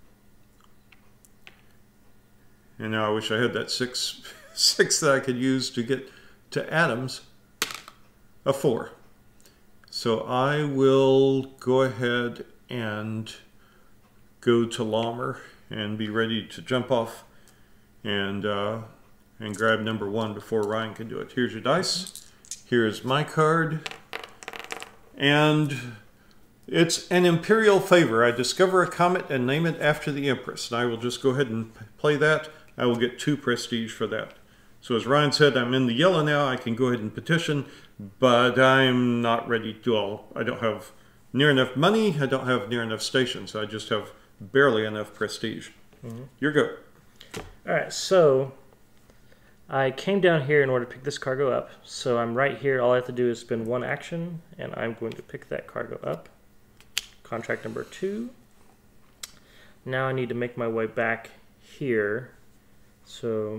And now I wish I had that six, six that I could use to get to atoms. A four. So I will go ahead and go to Lammer and be ready to jump off and uh, and grab number one before Ryan can do it. Here's your dice. Here's my card. And it's an imperial favor. I discover a comet and name it after the Empress. And I will just go ahead and play that. I will get two prestige for that. So as Ryan said, I'm in the yellow now. I can go ahead and petition, but I'm not ready to all. I don't have near enough money. I don't have near enough stations. I just have barely enough prestige. Mm-hmm. You're good. All right, so I came down here in order to pick this cargo up. So I'm right here. All I have to do is spend one action, and I'm going to pick that cargo up. Contract number two. Now I need to make my way back here. So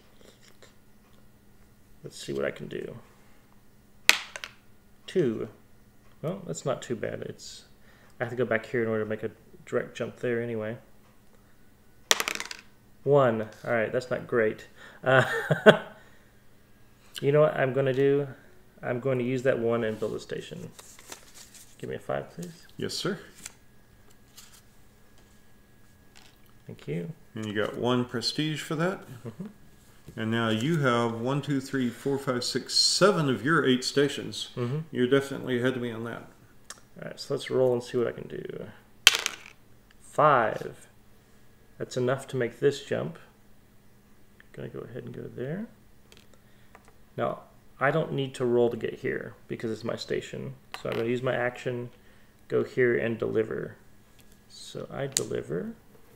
let's see what I can do. Two. Well, that's not too bad. It's I have to go back here in order to make a direct jump there anyway. One. All right, that's not great. Uh, you know what I'm going to do? I'm going to use that one and build a station. Give me a five, please. Yes, sir. Thank you. And you got one prestige for that. Mm-hmm. And now you have one, two, three, four, five, six, seven of your eight stations. Mm-hmm. You're definitely ahead of me on that. All right, so let's roll and see what I can do. Five. That's enough to make this jump. Gonna go ahead and go there. Now, I don't need to roll to get here because it's my station. So I'm gonna use my action, go here and deliver. So I deliver.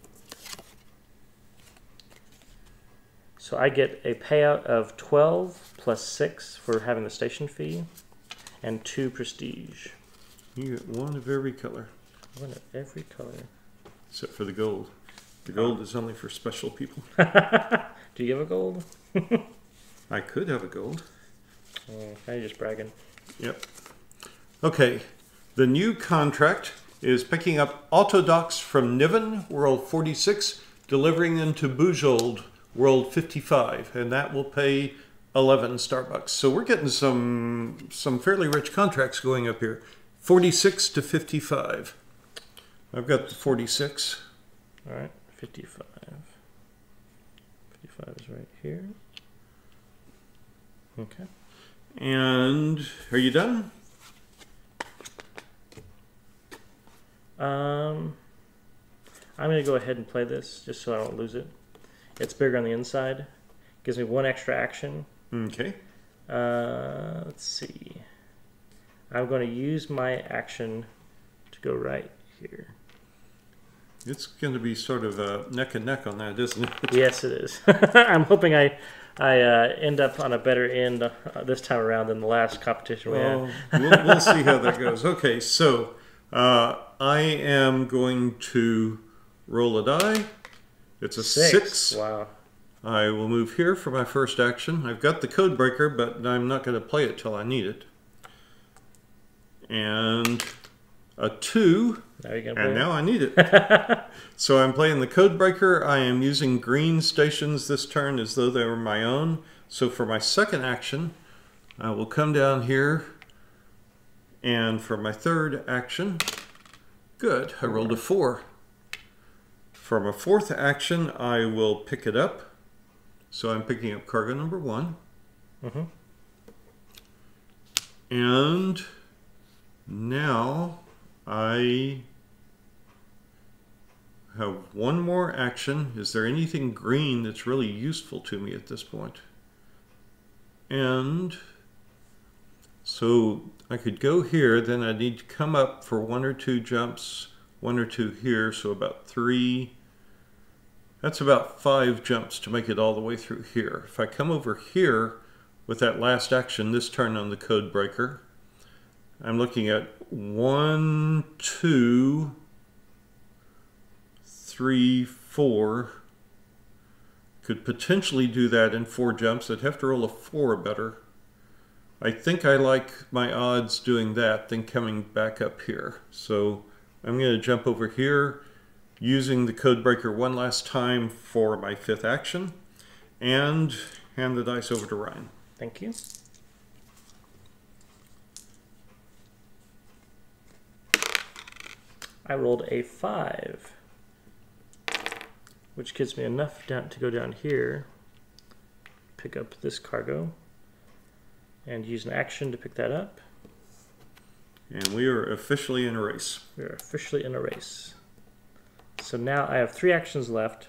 So I get a payout of twelve plus six for having the station fee and two prestige. You get one of every color. One of every color. Except for the gold. The gold is only for special people. Do you have a gold? I could have a gold. Oh, now you're just bragging. Yep. Okay. The new contract is picking up autodocs from Niven, World forty-six, delivering them to Bujold, World fifty-five, and that will pay eleven Starbucks. So we're getting some some fairly rich contracts going up here. forty-six to fifty-five. I've got the forty-six. All right, fifty-five. fifty-five is right here. Okay. And are you done? Um, I'm going to go ahead and play this just so I don't lose it. It's bigger on the inside. Gives me one extra action. Okay. Uh, let's see. I'm going to use my action to go right here. It's going to be sort of a neck and neck on that, isn't it? Yes, it is. I'm hoping I I uh, end up on a better end uh, this time around than the last competition we well, had. we'll, we'll see how that goes. Okay, so uh, I am going to roll a die. It's a six. Six. Wow. I will move here for my first action. I've got the code breaker, but I'm not going to play it till I need it. And a two. Now you're gonna And play now I need it. So I'm playing the code breaker. I am using green stations this turn as though they were my own. So for my second action, I will come down here. And for my third action, Good. I rolled a four. From a fourth action, I will pick it up. So I'm picking up cargo number one. Mm-hmm. And now I have one more action. Is there anything green that's really useful to me at this point? And so I could go here, then I need to come up for one or two jumps, one or two here, so about three. That's about five jumps to make it all the way through here. If I come over here with that last action, this turn on the code breaker, I'm looking at one, two, three, four. Could potentially do that in four jumps. I'd have to roll a four better. I think I like my odds doing that than coming back up here. So I'm going to jump over here using the code breaker one last time for my fifth action and hand the dice over to Ryan. Thank you. I rolled a five, which gives me enough down to go down here, pick up this cargo, and use an action to pick that up. And we are officially in a race. We are officially in a race. So now I have three actions left.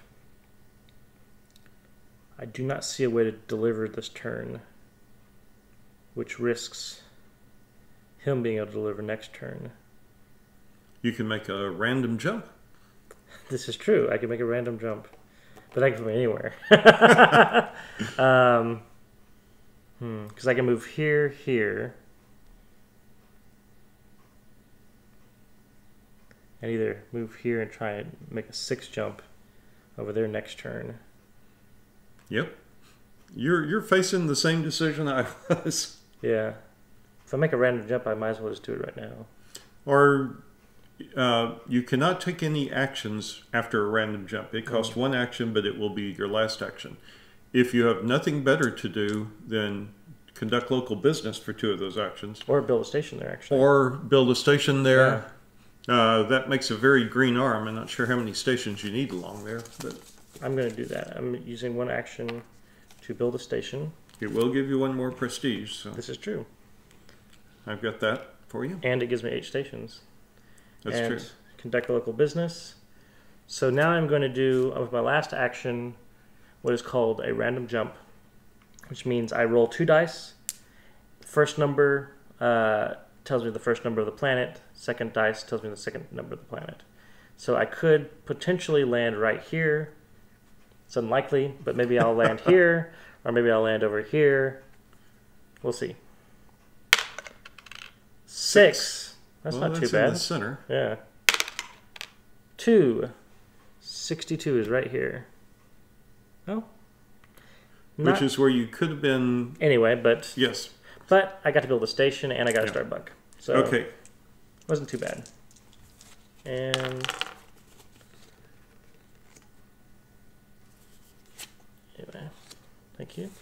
I do not see a way to deliver this turn, which risks him being able to deliver next turn. You can make a random jump. This is true. I can make a random jump, but that can put me anywhere. um, hmm, because I can move here, here, and either move here and try and make a six jump over there next turn. Yep. You're you're facing the same decision I was. Yeah. If I make a random jump, I might as well just do it right now. Or uh, you cannot take any actions after a random jump. It costs mm. one action, but it will be your last action. If you have nothing better to do, then conduct local business for two of those actions. Or build a station there, actually. Or build a station there. Yeah. Uh, that makes a very green arm. I'm not sure how many stations you need along there, but I'm going to do that. I'm using one action to build a station. It will give you one more prestige. So this is true. I've got that for you. And it gives me eight stations. That's and true. Conduct a local business. So now I'm going to do, with my last action, what is called a random jump, which means I roll two dice. First number uh, tells me the first number of the planet. Second dice tells me the second number of the planet. So I could potentially land right here. It's unlikely, but maybe I'll land here, or maybe I'll land over here. We'll see. Six. Six. That's well, not that's too bad. In the center. Yeah. Two. sixty-two is right here. Oh. Not... Which is where you could have been. Anyway, but. Yes. But I got to build a station and I got to yeah. start buck. So okay. Wasn't too bad. And. Anyway, thank you.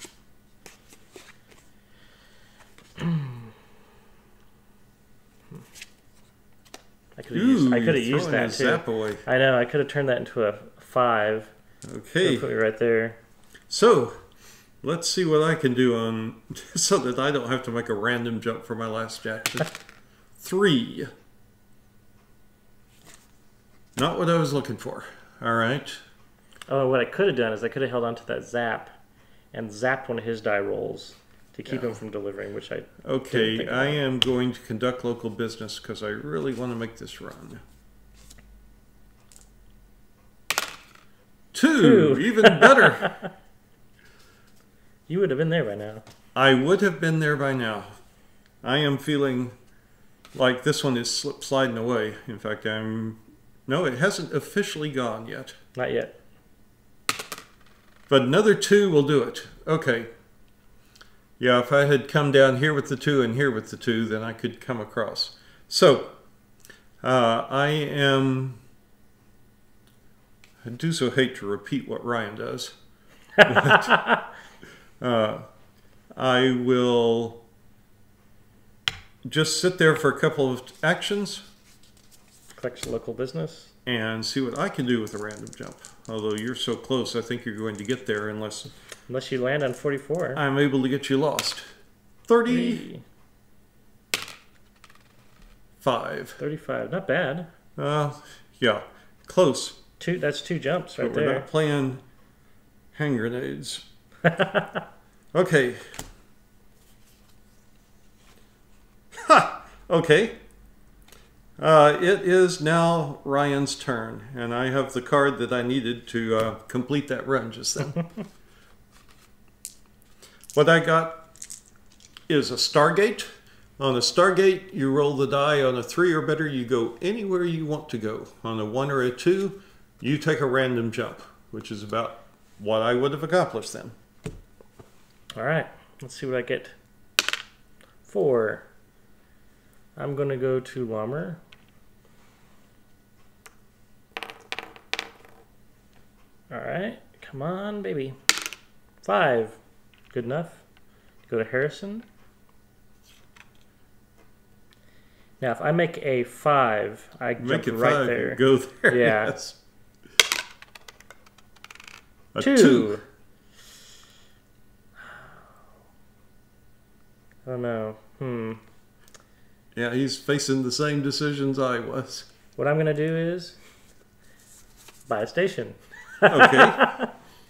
I could have used, I could have used that too. Zap away. I know, I could have turned that into a five. Okay. Put me right there. So, let's see what I can do on so that I don't have to make a random jump for my last action. Three. Not what I was looking for. All right. Oh, what I could have done is I could have held on to that zap and zapped one of his die rolls to keep yeah. him from delivering, which I Okay, I am going to conduct local business because I really want to make this run. Two, Two. Even better. You would have been there by now. I would have been there by now. I am feeling like this one is slip sliding away. In fact, I'm... No, it hasn't officially gone yet. Not yet. But another two will do it. Okay. Yeah, if I had come down here with the two and here with the two, then I could come across. So, uh, I am... I do so hate to repeat what Ryan does. But, uh, I will just sit there for a couple of actions. Collect local business. And see what I can do with a random jump. Although you're so close, I think you're going to get there unless... Unless you land on forty-four. I'm able to get you lost. thirty. Five. thirty-five. Not bad. Uh, yeah. Close. Two. That's two jumps right but there. We're not playing hand grenades. Okay. Ha! Okay. Uh, it is now Ryan's turn, and I have the card that I needed to uh, complete that run just then. What I got is a Stargate. On a Stargate, you roll the die. On a three or better, you go anywhere you want to go. On a one or a two, you take a random jump, which is about what I would have accomplished then. All right, let's see what I get. Four. I'm going to go to Lammer. All right, come on, baby. Five. Good enough. Go to Harrison. Now, if I make a five, I make jump it right five, there. Go there. Yeah. Yes. A two. two. I don't know. Hmm. Yeah, he's facing the same decisions I was. What I'm going to do is buy a station. Okay.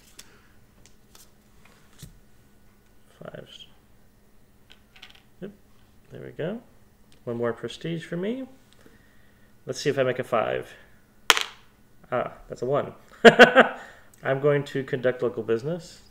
Five. Yep. There we go. One more prestige for me. Let's see if I make a five. Ah, that's a one. I'm going to conduct local business.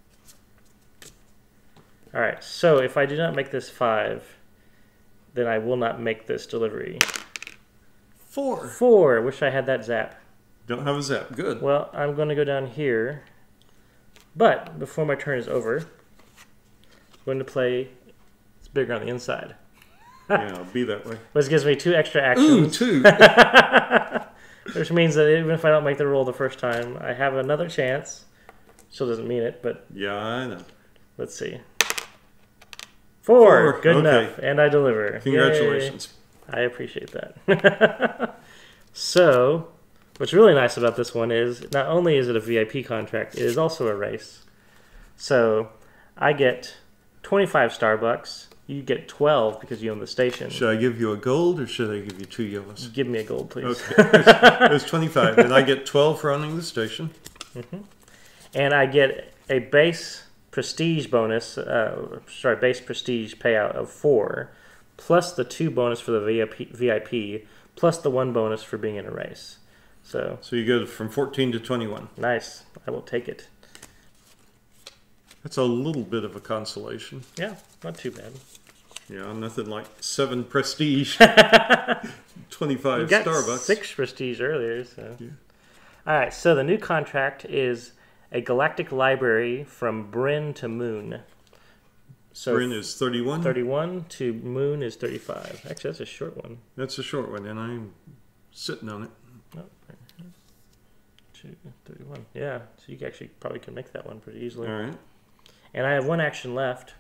All right, so if I do not make this five, then I will not make this delivery. Four. Four. Wish I had that zap. Don't have a zap. Good. Well, I'm going to go down here. But before my turn is over, I'm going to play. It's bigger on the inside. Yeah, I'll be that way. Which gives me two extra actions. Ooh, two. Which means that even if I don't make the roll the first time, I have another chance. Still doesn't mean it, but Yeah, I know. let's see. Four. Four, Good okay. enough. And I deliver. Congratulations. Yay. I appreciate that. So, what's really nice about this one is not only is it a V I P contract, it is also a race. So, I get twenty-five Starbucks. You get twelve because you own the station. Should I give you a gold or should I give you two yellows? Give me a gold, please. Okay. There's twenty-five. And I get twelve for owning the station. Mm-hmm. And I get a base prestige bonus, uh, sorry, base prestige payout of four, plus the two bonus for the V I P, V I P, plus the one bonus for being in a race. So, So you go from fourteen to twenty-one. nice. I will take it. That's a little bit of a consolation. Yeah, not too bad. Yeah, nothing like seven prestige, twenty-five You got Starbucks. six prestige earlier. So, Yeah. all right. So the new contract is a galactic library from Bryn to Moon. So Bryn is thirty-one. thirty-one to Moon is thirty-five. Actually, that's a short one. That's a short one, and I'm sitting on it. Oh, two, thirty-one. Yeah, so you actually probably can make that one pretty easily. All right. And I have one action left.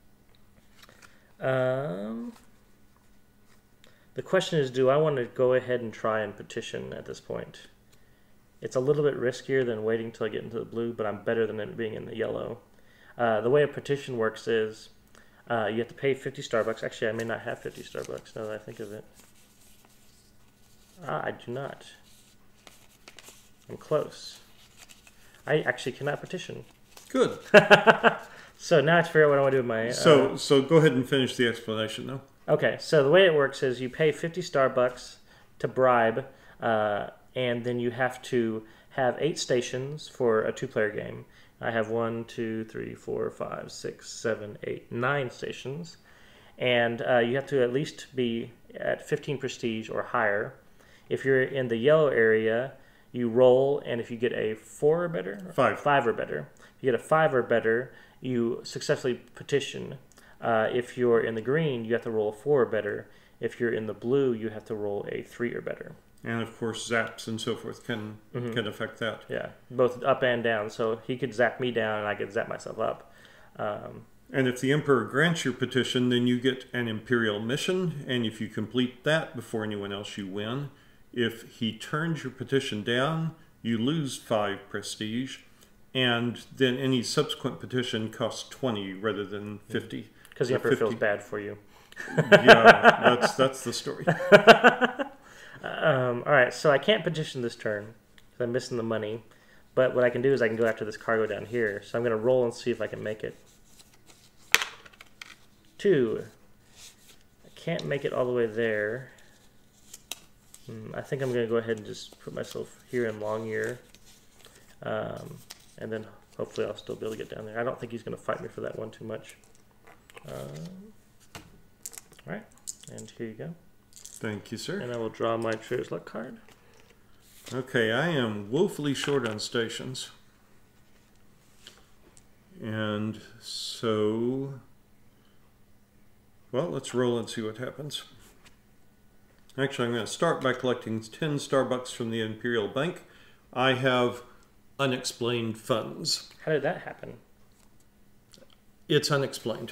Um, the question is, do I want to go ahead and try and petition at this point? It's a little bit riskier than waiting till I get into the blue, but I'm better than it being in the yellow. Uh, the way a petition works is uh, you have to pay fifty Starbucks. Actually, I may not have fifty Starbucks now that I think of it. Ah, I do not. I'm close. I actually cannot petition. Good. So now I have to figure out what I want to do with my... Uh, So, so go ahead and finish the explanation now. Okay, so the way it works is you pay fifty Starbucks to bribe, uh, and then you have to have eight stations for a two-player game. I have one, two, three, four, five, six, seven, eight, nine stations. And uh, you have to at least be at fifteen prestige or higher. If you're in the yellow area, you roll, and if you get a four or better, Five. five or better, if you get a five or better, you successfully petition. Uh, if you're in the green, you have to roll a four or better. If you're in the blue, you have to roll a three or better. And of course, zaps and so forth can Mhm. can affect that. Yeah, both up and down. So he could zap me down, and I could zap myself up. Um, And if the Emperor grants your petition, then you get an Imperial mission. And if you complete that before anyone else, you win. if he turns your petition down, you lose five prestige, and then any subsequent petition costs twenty rather than fifty. Because the Emperor feels bad for you. Yeah, that's that's the story. um, all right, so I can't petition this turn because I'm missing the money. But what I can do is I can go after this cargo down here. So I'm going to roll and see if I can make it. Two. I can't make it all the way there. Hmm, I think I'm going to go ahead and just put myself here in long year. Um, and then hopefully I'll still be able to get down there. I don't think he's going to fight me for that one too much. Um, all right, and here you go. Thank you, sir. And I will draw my Trader's Luck card. Okay, I am woefully short on stations. And so, well, let's roll and see what happens. Actually, I'm going to start by collecting ten Starbucks from the Imperial Bank. I have unexplained funds. How did that happen? It's unexplained.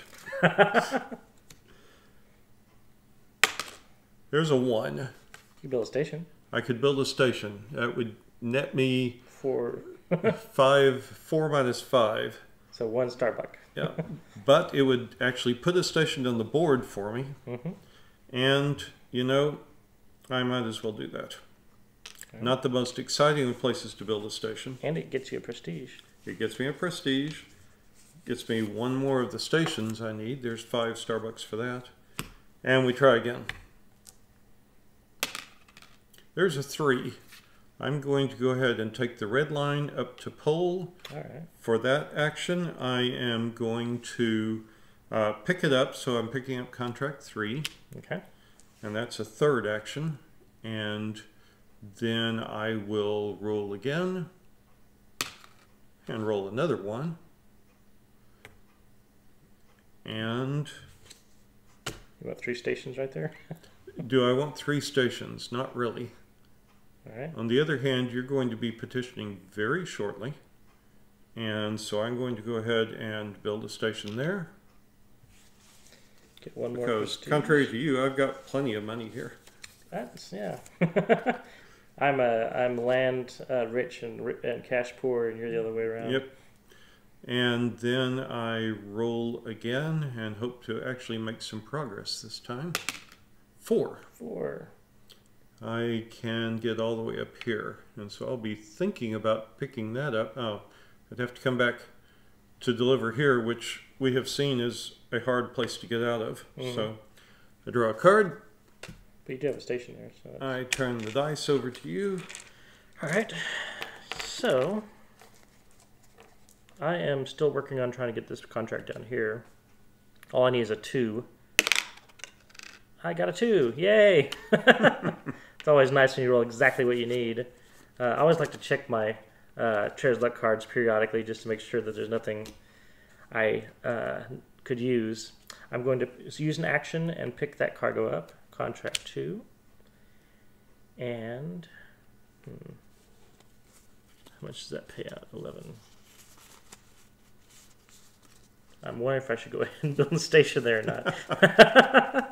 There's a one. You build a station. I could build a station. That would net me Four. five, four minus five. So one Starbuck. Yeah, but it would actually put a station on the board for me. Mm-hmm. And, you know, I might as well do that. Okay. Not the most exciting of places to build a station. And it gets you a prestige. It gets me a prestige. Gets me one more of the stations I need. There's five Starbucks for that. And we try again. There's a three. I'm going to go ahead and take the red line up to pole. All right. For that action, I am going to uh, pick it up. So I'm picking up contract three. Okay. And that's a third action. And then I will roll again. And roll another one. And You want three stations right there? do I want three stations? Not really. All right. On the other hand, you're going to be petitioning very shortly. And so I'm going to go ahead and build a station there. Get one more Because prestige. contrary to you, I've got plenty of money here. That's, yeah. I'm a I'm land uh, rich and ri- and cash poor, and you're the other way around. Yep. And then I roll again and hope to actually make some progress this time. Four. Four. I can get all the way up here. And so I'll be thinking about picking that up. Oh, I'd have to come back to deliver here, which we have seen is a hard place to get out of. Mm-hmm. So I draw a card. But you do have a station there. So that's... I turn the dice over to you. All right. So I am still working on trying to get this contract down here. All I need is a two. I got a two. Yay! It's always nice when you roll exactly what you need. Uh, I always like to check my uh, Trader's Luck cards periodically just to make sure that there's nothing I uh, could use. I'm going to use an action and pick that cargo up. Contract two. And hmm, how much does that pay out? eleven. I'm wondering if I should go ahead and build a station there or not.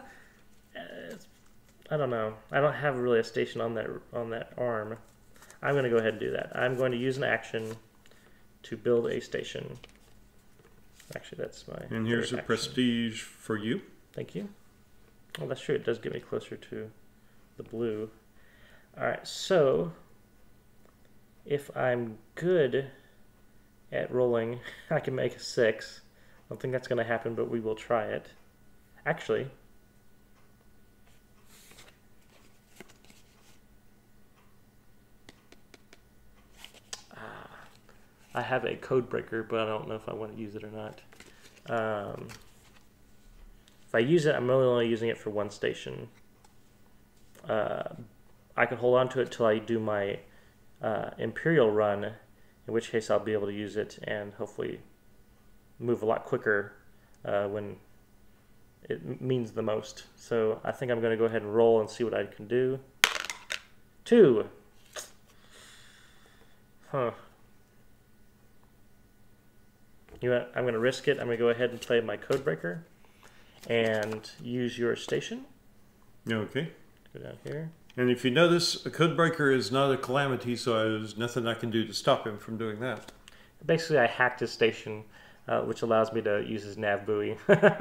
I don't know. I don't have really a station on that on that arm. I'm going to go ahead and do that. I'm going to use an action to build a station. Actually, that's my. And here's a action. prestige for you. Thank you. Well, that's true. It does get me closer to the blue. All right. So, if I'm good at rolling, I can make a six. I don't think that's going to happen, but we will try it. Actually. I have a code breaker, but I don't know if I want to use it or not. Um, if I use it, I'm really only using it for one station. Uh, I can hold on to it till I do my uh, Imperial run, in which case I'll be able to use it and hopefully move a lot quicker uh, when it means the most. So I think I'm going to go ahead and roll and see what I can do. Two. Huh. You know what? I'm going to risk it. I'm going to go ahead and play my code breaker and use your station. Okay. Go down here. And if you notice, a code breaker is not a calamity, so there's nothing I can do to stop him from doing that. Basically, I hacked his station, uh, which allows me to use his nav buoy.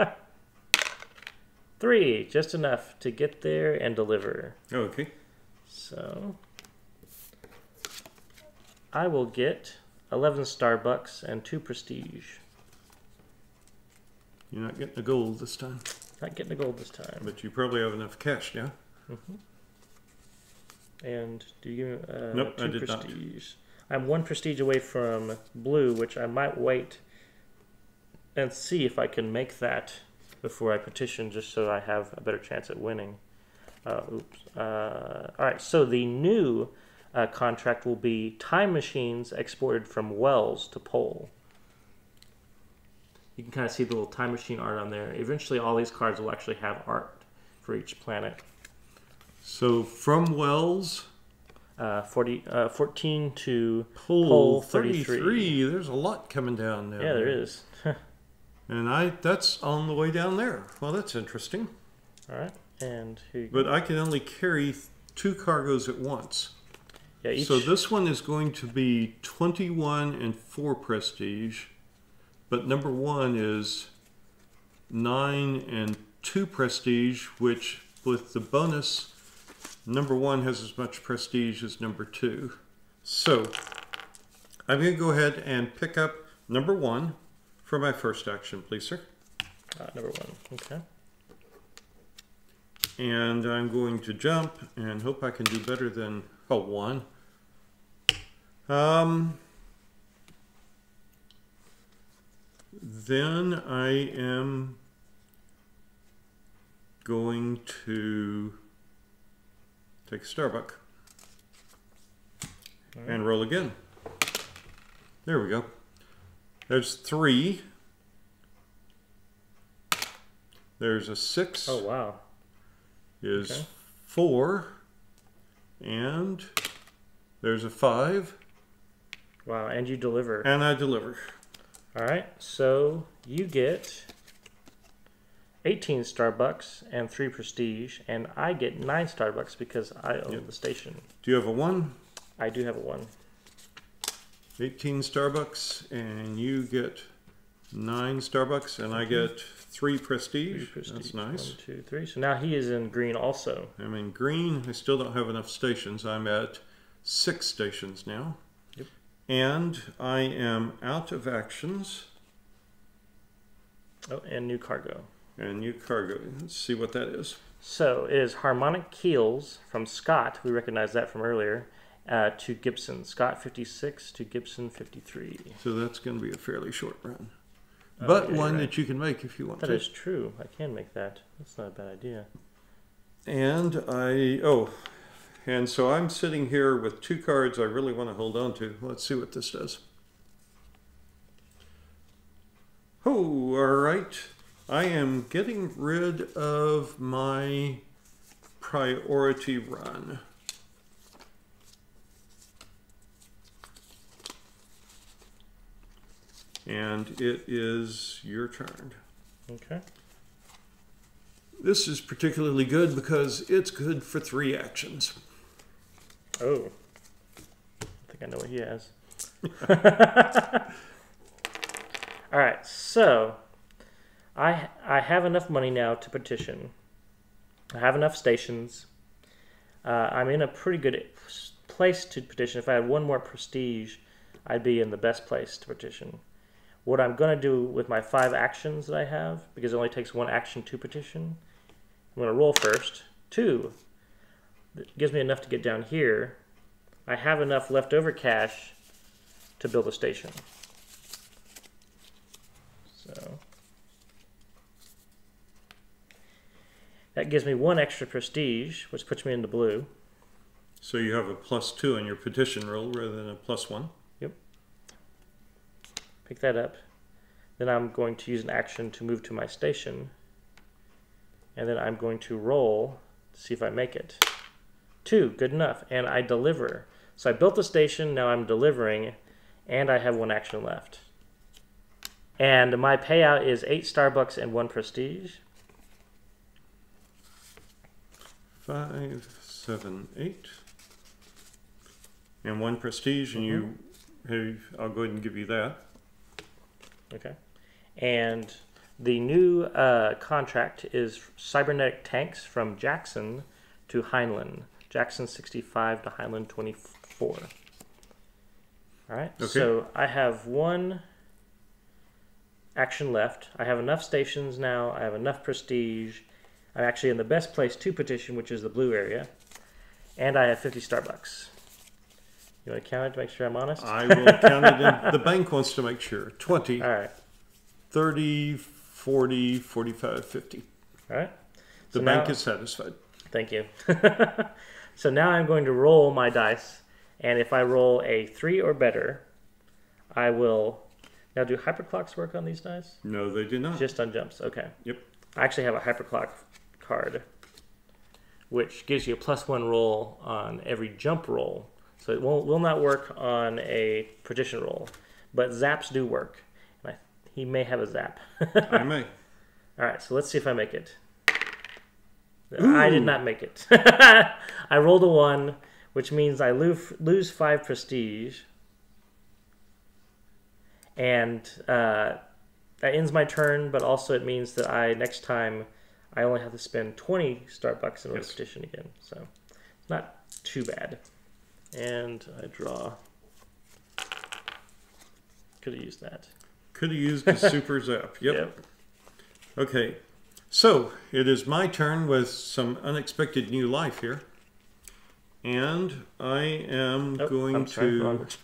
Three, just enough to get there and deliver. Oh, okay. So I will get eleven Starbucks and two prestige. You're not getting the gold this time. Not getting the gold this time. But you probably have enough cash, yeah? Mm-hmm. And do you give me uh, nope, two I did prestige? Not. I'm one prestige away from blue, which I might wait and see if I can make that before I petition, just so I have a better chance at winning. Uh, oops. Uh, all right, so the new uh, contract will be time machines exported from Wells to Pole. You can kind of see the little time machine art on there. Eventually, all these cards will actually have art for each planet. So from Wells, uh, forty, uh, fourteen to Pole, Pole thirty-three. thirty-three. There's a lot coming down there. Yeah, there is. And I that's on the way down there. Well, that's interesting. All right, and here you But go. I can only carry two cargoes at once. Yeah, each... So this one is going to be twenty-one and four prestige, but number one is nine and two prestige, which with the bonus, number one has as much prestige as number two. So I'm going to go ahead and pick up number one for my first action, please, sir. Uh, number one, okay. And I'm going to jump and hope I can do better than a one. Um, then I am going to take a Starbuck right. and roll again. There we go. There's three. There's a six. Oh, wow. Is okay. four. And there's a five. Wow, and you deliver. And I deliver. All right, so you get eighteen Starbucks and three prestige, and I get nine Starbucks because I own yep. the station. Do you have a one? I do have a one. eighteen Starbucks, and you get nine Starbucks, and I get three prestige. three prestige. That's nice. One, two, three. So now he is in green also. I'm in green. I still don't have enough stations. I'm at six stations now. Yep. And I am out of actions. Oh, and new cargo. And new cargo. Let's see what that is. So it is Harmonic Keels from Scott. We recognize that from earlier. Uh, to Gibson. Scott fifty-six to Gibson fifty-three. So that's going to be a fairly short run. Oh, but yeah, one right. that you can make if you want that to. That is true. I can make that. That's not a bad idea. And I... Oh... And so I'm sitting here with two cards I really want to hold on to. Let's see what this does. Oh, all right. I am getting rid of my priority run. And it is your turn. Okay. This is particularly good because it's good for three actions. Oh. I think I know what he has. All right, so I I have enough money now to petition. I have enough stations. Uh, I'm in a pretty good place to petition. If I had one more prestige, I'd be in the best place to petition. What I'm going to do with my five actions that I have, because it only takes one action to petition, I'm going to roll first. Two. It gives me enough to get down here. I have enough leftover cash to build a station. So that gives me one extra prestige, which puts me into blue. So you have a plus two on your petition roll rather than a plus one. Yep. Pick that up. Then I'm going to use an action to move to my station. And then I'm going to roll to see if I make it. Two, good enough. And I deliver. So I built the station, now I'm delivering, and I have one action left. And my payout is eight Starbucks and one prestige. Five, seven, eight. And one prestige, and Mm-hmm. you, hey, I'll go ahead and give you that. Okay. And the new uh, contract is cybernetic tanks from Jackson to Heinlein. Jackson sixty-five to Heinlein twenty-four. All right. Okay. So I have one action left. I have enough stations now. I have enough prestige. I'm actually in the best place to petition, which is the blue area. And I have fifty Starbucks. You want to count it to make sure I'm honest? I will count it in. The bank wants to make sure. twenty, All right. thirty, forty, forty-five, fifty. All right. The So bank now- is satisfied. Thank you. So now I'm going to roll my dice, and if I roll a three or better, I will... Now, do hyperclocks work on these dice? No, they did not. Just on jumps, okay. Yep. I actually have a hyperclock card, which gives you a plus one roll on every jump roll. So it won't, will not work on a petition roll, but zaps do work. And I, he may have a zap. I may. All right, so let's see if I make it. Ooh. I did not make it. I rolled a one, which means I lose, lose five prestige. And uh, that ends my turn, but also it means that I, next time, I only have to spend twenty Starbucks in order Yes. to petition again. So it's not too bad. And I draw. Could have used that. Could have used a super zap. Yep. Yep. Okay. So it is my turn with some unexpected new life here. And I am Oh, going I'm sorry, to wrong.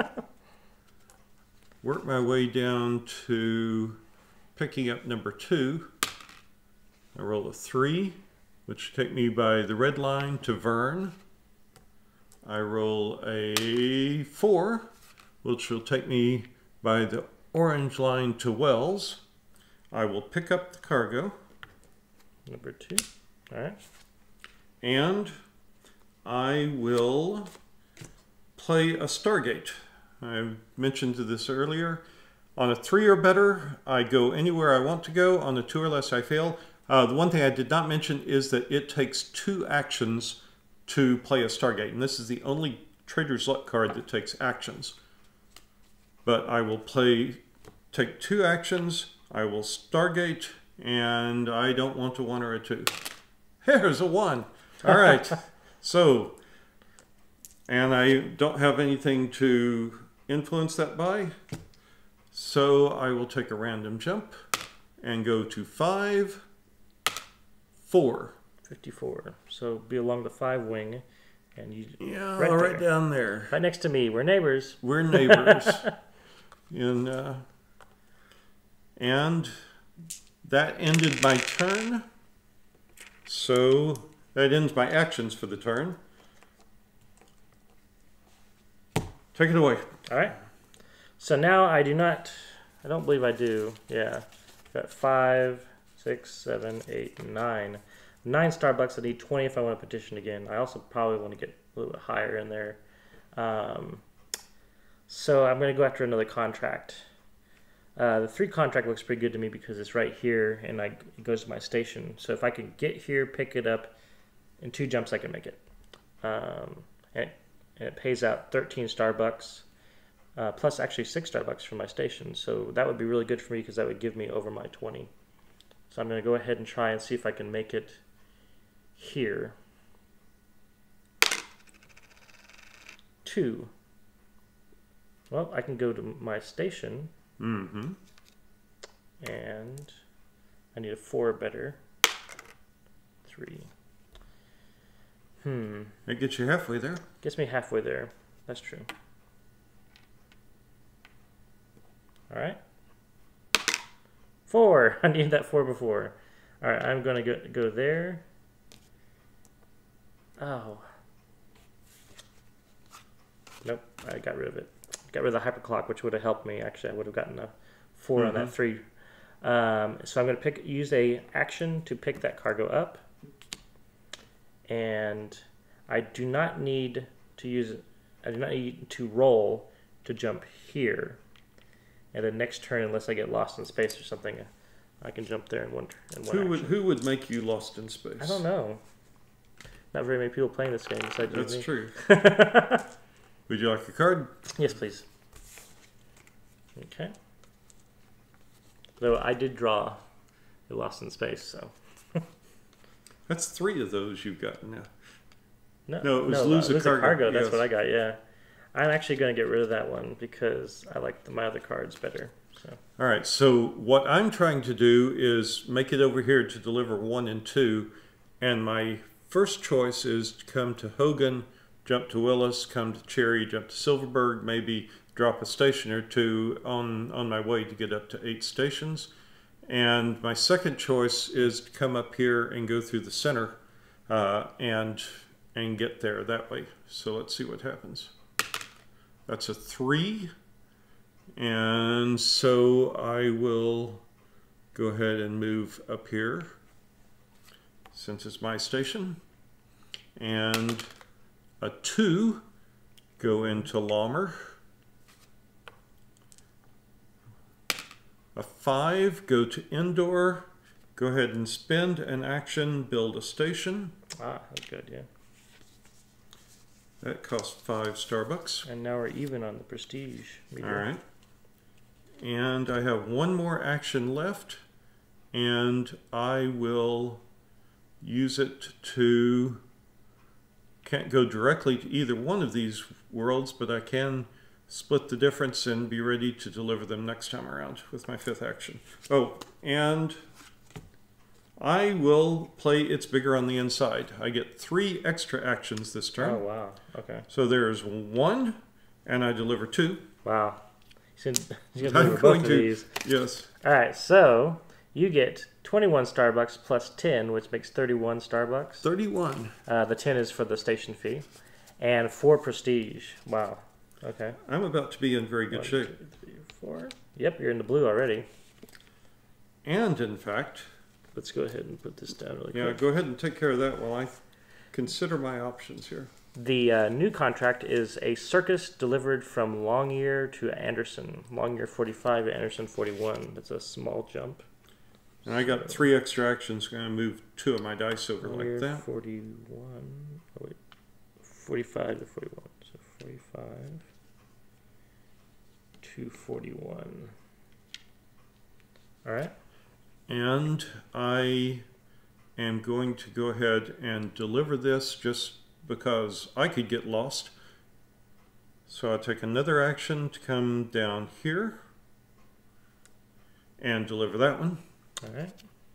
work my way down to picking up number two. I roll a three, which take me by the red line to Vern. I roll a four, which will take me by the orange line to Wells. I will pick up the cargo. Number two. All right. And I will play a Stargate. I mentioned this earlier. On a three or better, I go anywhere I want to go. On a two or less, I fail. Uh, the one thing I did not mention is that it takes two actions to play a Stargate. And this is the only Trader's Luck card that takes actions. But I will play, take two actions. I will Stargate, and I don't want a one or a two. There's a one. All right. So, and I don't have anything to influence that by. So I will take a random jump and go to five, four. fifty-four. So be along the five wing, and you Yeah, right, right, there. down there. Right next to me. We're neighbors. We're neighbors. In, uh, and that ended my turn. So that ends my actions for the turn. Take it away. All right. So now I do not, I don't believe I do. Yeah. Got five, six, seven, eight, nine. Nine Starbucks. I need twenty if I want to petition again. I also probably want to get a little bit higher in there. Um, so I'm going to go after another contract. Uh, the three contract looks pretty good to me because it's right here and I, it goes to my station. So if I can get here, pick it up, in two jumps I can make it. Um, and, it and it pays out thirteen Starbucks, uh, plus actually six Starbucks for my station. So that would be really good for me because that would give me over my twenty. So I'm going to go ahead and try and see if I can make it here. Two. Well, I can go to my station. Mm-hmm. And I need a four or better. Three. Hmm. That gets you halfway there. Gets me halfway there. That's true. All right. Four. I needed that four before. All right. I'm going to go, go there. Oh. Nope. I got rid of it. Got rid of the hyperclock, which would have helped me. Actually, I would have gotten a four Mm-hmm. on that three. Um, so I'm going to pick use a action to pick that cargo up. And I do not need to use I do not need to roll to jump here. And the next turn, unless I get lost in space or something, I can jump there in one in one Who would action. who would make you lost in space? I don't know. Not very many people playing this game besides you and That's me. true. Would you like a card? Yes, please. Okay. Though I did draw a Lost in Space, so. That's three of those you've got now. No, No, it was no, lose, uh, a lose cargo. a cargo. That's Yes. what I got. Yeah, I'm actually going to get rid of that one because I like the, my other cards better. So. All right. So what I'm trying to do is make it over here to deliver one and two, and my first choice is to come to Hogan, jump to Willis, come to Cherry, jump to Silverberg, maybe drop a station or two on on my way to get up to eight stations. And my second choice is to come up here and go through the center uh, and and get there that way. So let's see what happens. That's a three. And so I will go ahead and move up here since it's my station. And a two, go into Lammer. A five, go to Indoor. Go ahead and spend an action, build a station. Ah, that's good, yeah. That costs five Starbucks. And now we're even on the prestige meter. All right. And I have one more action left, and I will use it to, can't go directly to either one of these worlds, but I can split the difference and be ready to deliver them next time around with my fifth action. Oh, and I will play It's Bigger on the Inside. I get three extra actions this turn. Oh, wow. Okay. So there's one, and I deliver two. Wow. He's going to I'm deliver going both of to, these. yes. All right, so you get twenty-one Starbucks plus ten, which makes thirty-one Starbucks. thirty-one. Uh, the ten is for the station fee. And four prestige. Wow. Okay. I'm about to be in very good One, shape. two, three, four. Yep, you're in the blue already. And in fact, Let's go ahead and put this down really yeah, quick. go ahead and take care of that while I consider my options here. The uh, new contract is a circus delivered from Longyear to Anderson. Longyear forty-five to Anderson forty-one. That's a small jump. And I got three extra actions. I'm going to move two of my dice over Longyear like that. forty-one. Oh, wait. forty-five to forty-one. So forty-five to forty-one. All right. And I am going to go ahead and deliver this just because I could get lost. So I'll take another action to come down here and deliver that one. All right.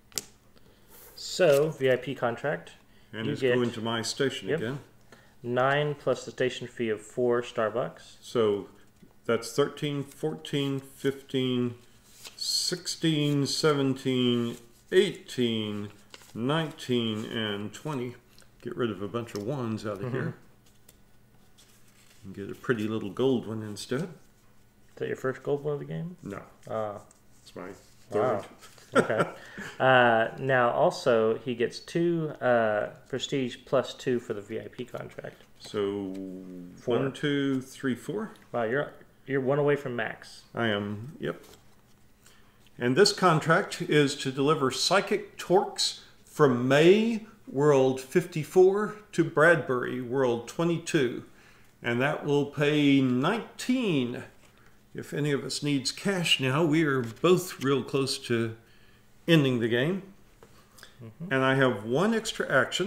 So, V I P contract. And You it's get- going to my station Yep. again. Nine plus the station fee of four Starbucks. So that's thirteen, fourteen, fifteen, sixteen, seventeen, eighteen, nineteen, and twenty. Get rid of a bunch of ones out of Mm-hmm. here. And get a pretty little gold one instead. Is that your first gold one of the game? No, Ah, it's my wow. third. Okay. uh, now, also, he gets two uh, prestige plus two for the V I P contract. So Four. one, two, three, four. Wow, you're you're one away from max. I am, yep. And this contract is to deliver psychic torques from May, World fifty-four, to Bradbury, World twenty-two. And that will pay nineteen. If any of us needs cash now, we are both real close to ending the game. Mm-hmm. And I have one extra action.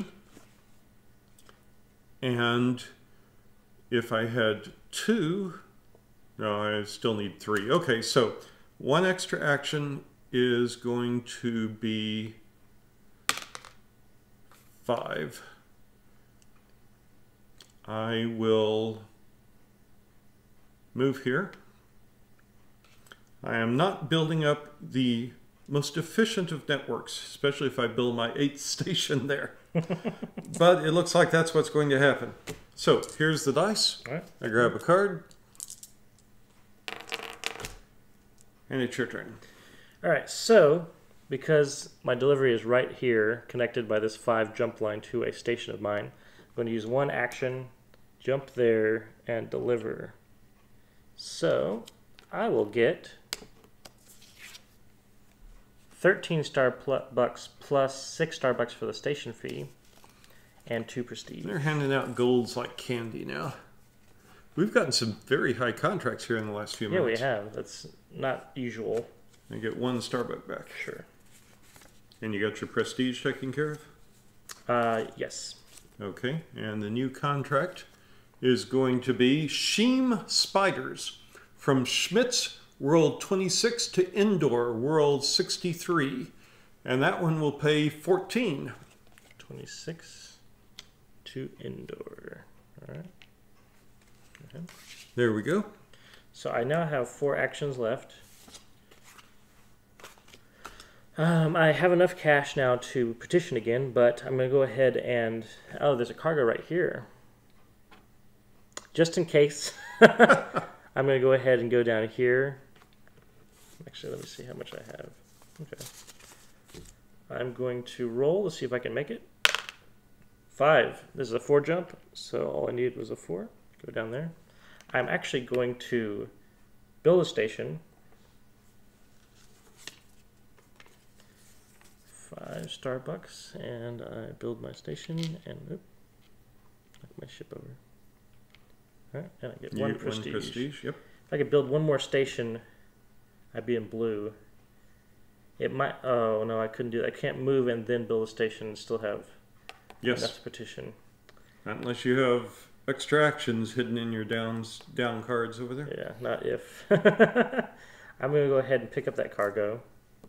And if I had two, no, I still need three. Okay, so one extra action is going to be five. I will move here. I am not building up the most efficient of networks, especially if I build my eighth station there. But it looks like that's what's going to happen. So here's the dice. All right. I grab a card. And it's your turn. All right, so because my delivery is right here, connected by this five jump line to a station of mine, I'm going to use one action, jump there, and deliver. So I will get thirteen star pl bucks plus six Starbucks for the station fee, and two prestige. They're handing out golds like candy now. We've gotten some very high contracts here in the last few yeah, minutes. Yeah, we have. That's not usual. I get one Starbuck back. Sure. And you got your prestige taken care of? Uh, yes. Okay, and the new contract is going to be Sheem Spiders from Schmidt's World twenty-six to Indoor World sixty-three. And that one will pay fourteen. twenty-six to Indoor. All right. Okay. There we go. So I now have four actions left. Um, I have enough cash now to petition again, but I'm going to go ahead and... Oh, there's a cargo right here. Just in case, I'm going to go ahead and go down here. Actually, let me see how much I have. Okay. I'm going to roll to see if I can make it. Five. This is a four jump, so all I needed was a four. Go down there. I'm actually going to build a station. Five Starbucks, and I build my station, and oop, knock my ship over. All right, and I get You one get prestige. One prestige, yep. If I could build one more station, I'd be in blue. It might. Oh no, I couldn't do that. I can't move and then build a station and still have yes. enough to petition. Not unless you have extra actions hidden in your downs down cards over there. Yeah, not if. I'm going to go ahead and pick up that cargo.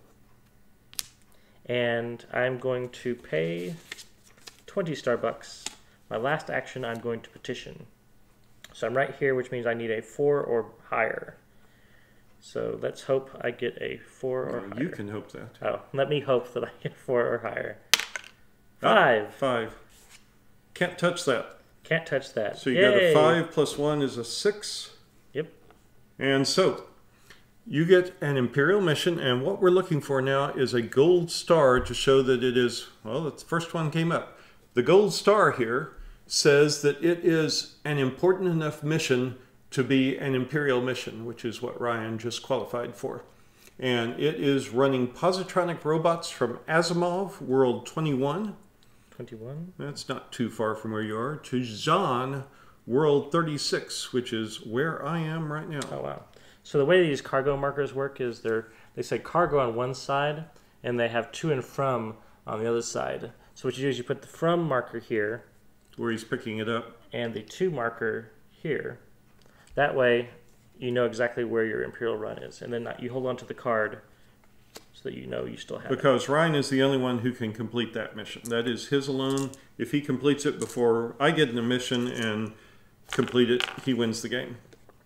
And I'm going to pay twenty Starbucks. My last action, I'm going to petition. So I'm right here, which means I need a four or higher. So let's hope I get a four or well, higher. You can hope that. Oh, let me hope that I get four or higher. Five. Ah, five. Can't touch that. Can't touch that. So you Yay. got a five plus one is a six. Yep. And so you get an Imperial mission, and what we're looking for now is a gold star to show that it is, well, the first one came up. The gold star here says that it is an important enough mission to be an Imperial mission, which is what Ryan just qualified for. And it is running positronic robots from Asimov, World twenty-one. twenty-one? That's not too far from where you are. To Zahn, World thirty-six, which is where I am right now. Oh, wow. So the way these cargo markers work is they're, they say cargo on one side, and they have to and from on the other side. So what you do is you put the from marker here. Where he's picking it up. And the to marker here. That way, you know exactly where your Imperial run is. And then you hold on to the card so that you know you still have because it. Because Ryan is the only one who can complete that mission. That is his alone. If he completes it before I get in a mission and complete it, he wins the game.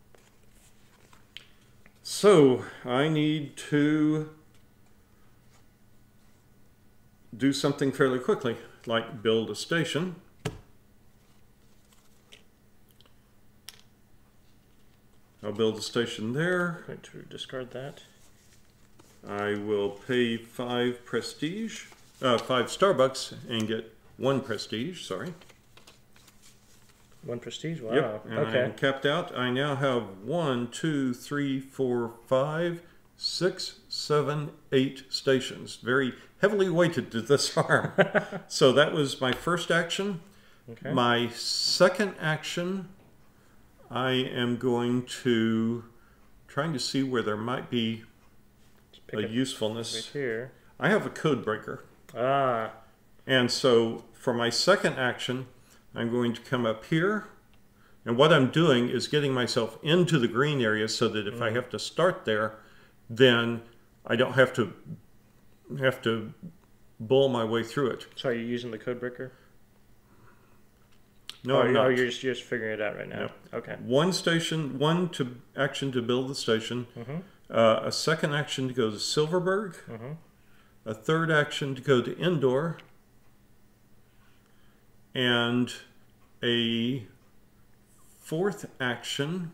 So, I need to do something fairly quickly, like build a station. I'll build a station there. I'm going to discard that. I will pay five prestige, uh, five Starbucks, and get one prestige, sorry. One prestige? Wow. Yep, and okay. I'm capped out. I now have one, two, three, four, five, six, seven, eight stations. Very heavily weighted to this arm. So that was my first action. Okay. My second action, I am going to, trying to see where there might be a usefulness. Right here. I have a code breaker. Ah. And so for my second action, I'm going to come up here. And what I'm doing is getting myself into the green area so that if mm. I have to start there, then I don't have to have to bull my way through it. So are you using the code breaker? No, oh, I'm not. Oh, you're just, you're just figuring it out right now. No. Okay. One station, one to action to build the station. Mm-hmm. Uh, a second action to go to Silverberg. Mm-hmm. A third action to go to Indoor. And a fourth action,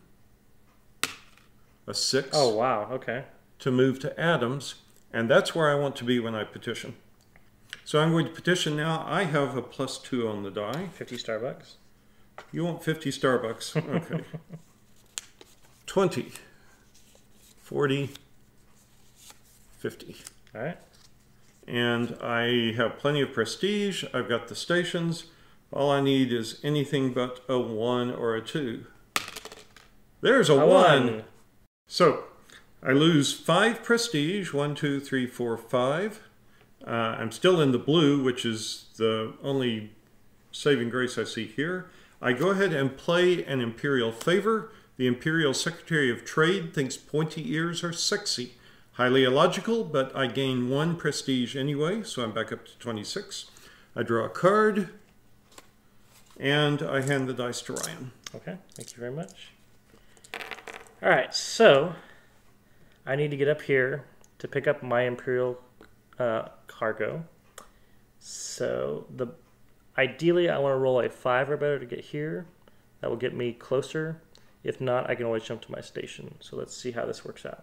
a six. Oh, wow. Okay. To move to Adams. And that's where I want to be when I petition. So I'm going to petition now. I have a plus two on the die. fifty Starbucks. You want fifty Starbucks. Okay. twenty. forty. fifty. All right. And I have plenty of prestige. I've got the stations. All I need is anything but a one or a two. There's a, A one. one. So I lose five prestige. One, two, three, four, five. Uh, I'm still in the blue, which is the only saving grace I see here. I go ahead and play an Imperial favor. The Imperial Secretary of Trade thinks pointy ears are sexy. Highly illogical, but I gain one prestige anyway, so I'm back up to twenty-six. I draw a card, and I hand the dice to Ryan. Okay, thank you very much. All right, so I need to get up here to pick up my Imperial uh, cargo. So the ideally, I want to roll a five or better to get here. That will get me closer. If not, I can always jump to my station. So let's see how this works out.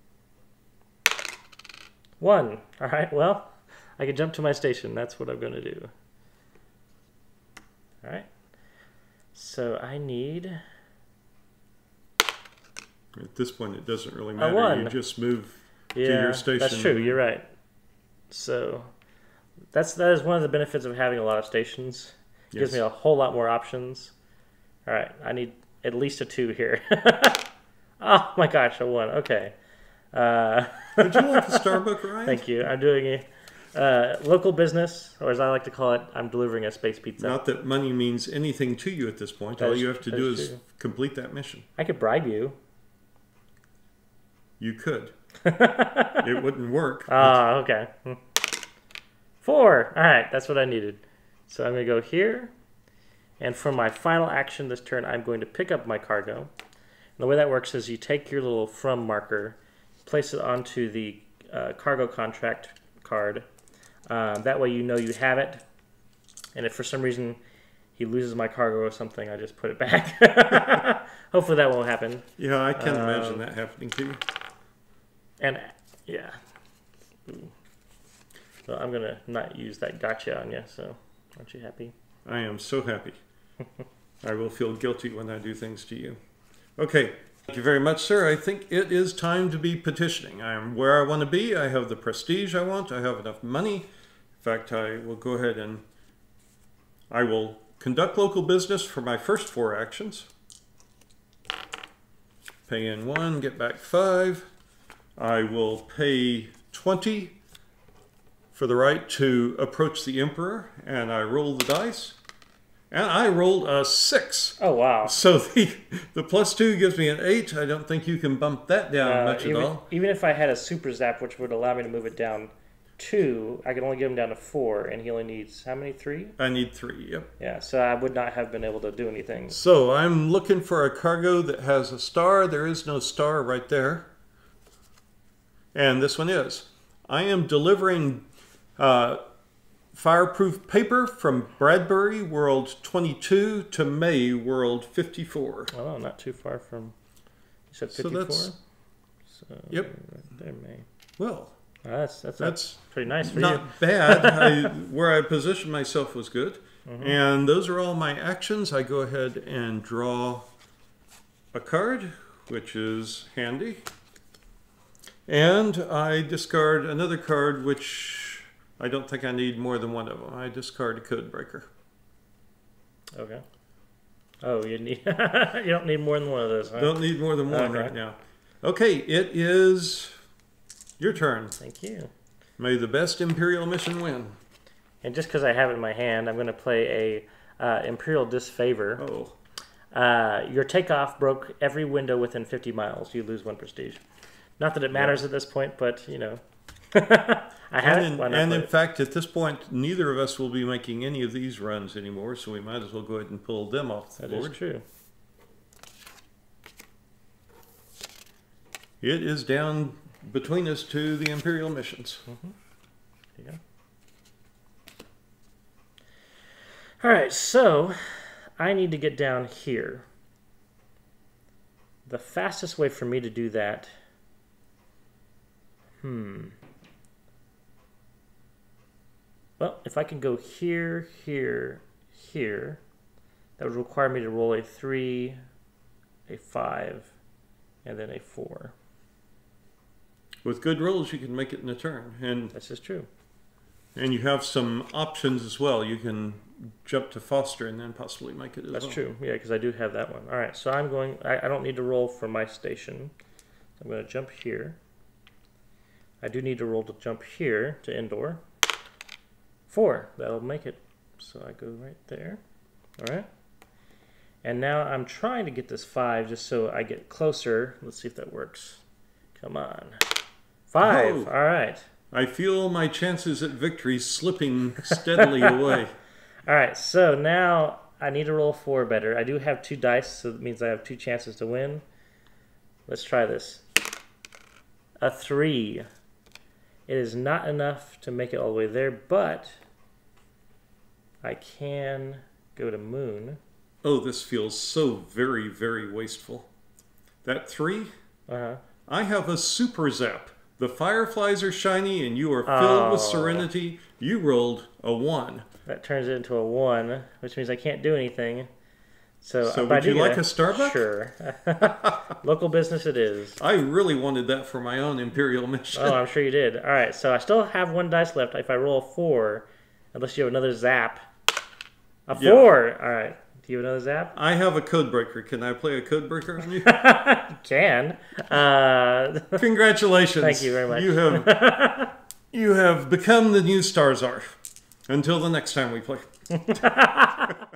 One. All right, well, I can jump to my station. That's what I'm going to do. All right. So I need... At this point, it doesn't really matter. one. You just move Yeah, to your station. that's true. You're right. So that's that is one of the benefits of having a lot of stations. It gives Yes. me a whole lot more options. All right, I need at least a two here. Oh my gosh, a one. Okay. Uh, Would you like a Starbucks, Ryan? thank you. I'm doing a uh, local business, or as I like to call it, I'm delivering a space pizza. Not that money means anything to you at this point. That All is- you have to that do is is true. complete that mission. I could bribe you. You could. It wouldn't work. Ah, okay. Hmm. Four. All right, that's what I needed. So I'm going to go here. And for my final action this turn, I'm going to pick up my cargo. And the way that works is you take your little from marker, place it onto the uh, cargo contract card. Uh, that way you know you have it. And if for some reason he loses my cargo or something, I just put it back. Hopefully that won't happen. Yeah, I can't Um, imagine that happening to you. And yeah. Ooh. So I'm going to not use that gotcha on you, so aren't you happy? I am so happy. I will feel guilty when I do things to you. Okay, thank you very much, sir. I think it is time to be petitioning. I am where I want to be. I have the prestige I want. I have enough money. In fact, I will go ahead and I will conduct local business for my first four actions. Pay in one, get back five. I will pay twenty for the right to approach the Emperor, and I roll the dice. And I rolled a six. Oh, wow. So the, the plus two gives me an eight. I don't think you can bump that down Uh, much even, at all. even if I had a super zap, which would allow me to move it down two, I could only get him down to four, and he only needs how many? Three? I need three, yep. Yeah, so I would not have been able to do anything. So I'm looking for a cargo that has a star. There is no star right there. And this one is. I am delivering uh, fireproof paper from Bradbury World twenty-two to May World fifty-four. Oh, not too far from. You said So fifty-four? that's- So Yep. right there, May. Well, Oh, that's, that's, that's pretty nice for not you. bad. I, where I positioned myself was good. Mhm. And those are all my actions. I go ahead and draw a card, which is handy. And I discard another card, which I don't think I need more than one of them. I discard a code breaker. Okay. Oh, you need you don't need more than one of those, huh? Don't need more than one Okay. right now. Okay, it is your turn. Thank you. May the best Imperial mission win. And just because I have it in my hand, I'm going to play a uh, Imperial Disfavor. Oh, Uh, your takeoff broke every window within fifty miles. You lose one prestige. Not that it matters at this point, but, you know. I have and it. in, Why not and play in it? fact, at this point, neither of us will be making any of these runs anymore, so we might as well go ahead and pull them off the That is board. true. It is down between us to the Imperial missions. Mm-hmm. There you go. All right, so I need to get down here. The fastest way for me to do that... Hmm... Well, if I can go here, here, here, that would require me to roll a three, a five, and then a four. With good rolls, you can make it in a turn. And This is true. And you have some options as well. You can jump to foster and then possibly make it as That's well. true. Yeah, because I do have that one. All right, so I'm going. I, I don't need to roll for my station. I'm going to jump here. I do need to roll to jump here to indoor. Four. That'll make it. So I go right there. All right. And now I'm trying to get this five just so I get closer. Let's see if that works. Come on. Five. Oh. All right. I feel my chances at victory slipping steadily away. All right, so now I need to roll four better. I do have two dice, so that means I have two chances to win. Let's try this. A three. It is not enough to make it all the way there, but I can go to moon. Oh, this feels so very, very wasteful. That three? Uh-huh. I have a super zap. The fireflies are shiny and you are filled Oh. with serenity. You rolled a one. That turns it into a one, which means I can't do anything. So, So but I would do you get like a Starbucks? Sure. Local business it is. I really wanted that for my own Imperial mission. Oh, I'm sure you did. All right, so I still have one dice left. If I roll a four, unless you have another zap. A Yeah. four. All right. Do you have another zap? I have a code breaker. Can I play a code breaker on you? You can. Uh, Congratulations. Thank you very much. You have, you have become the new Starzar. Until the next time we play.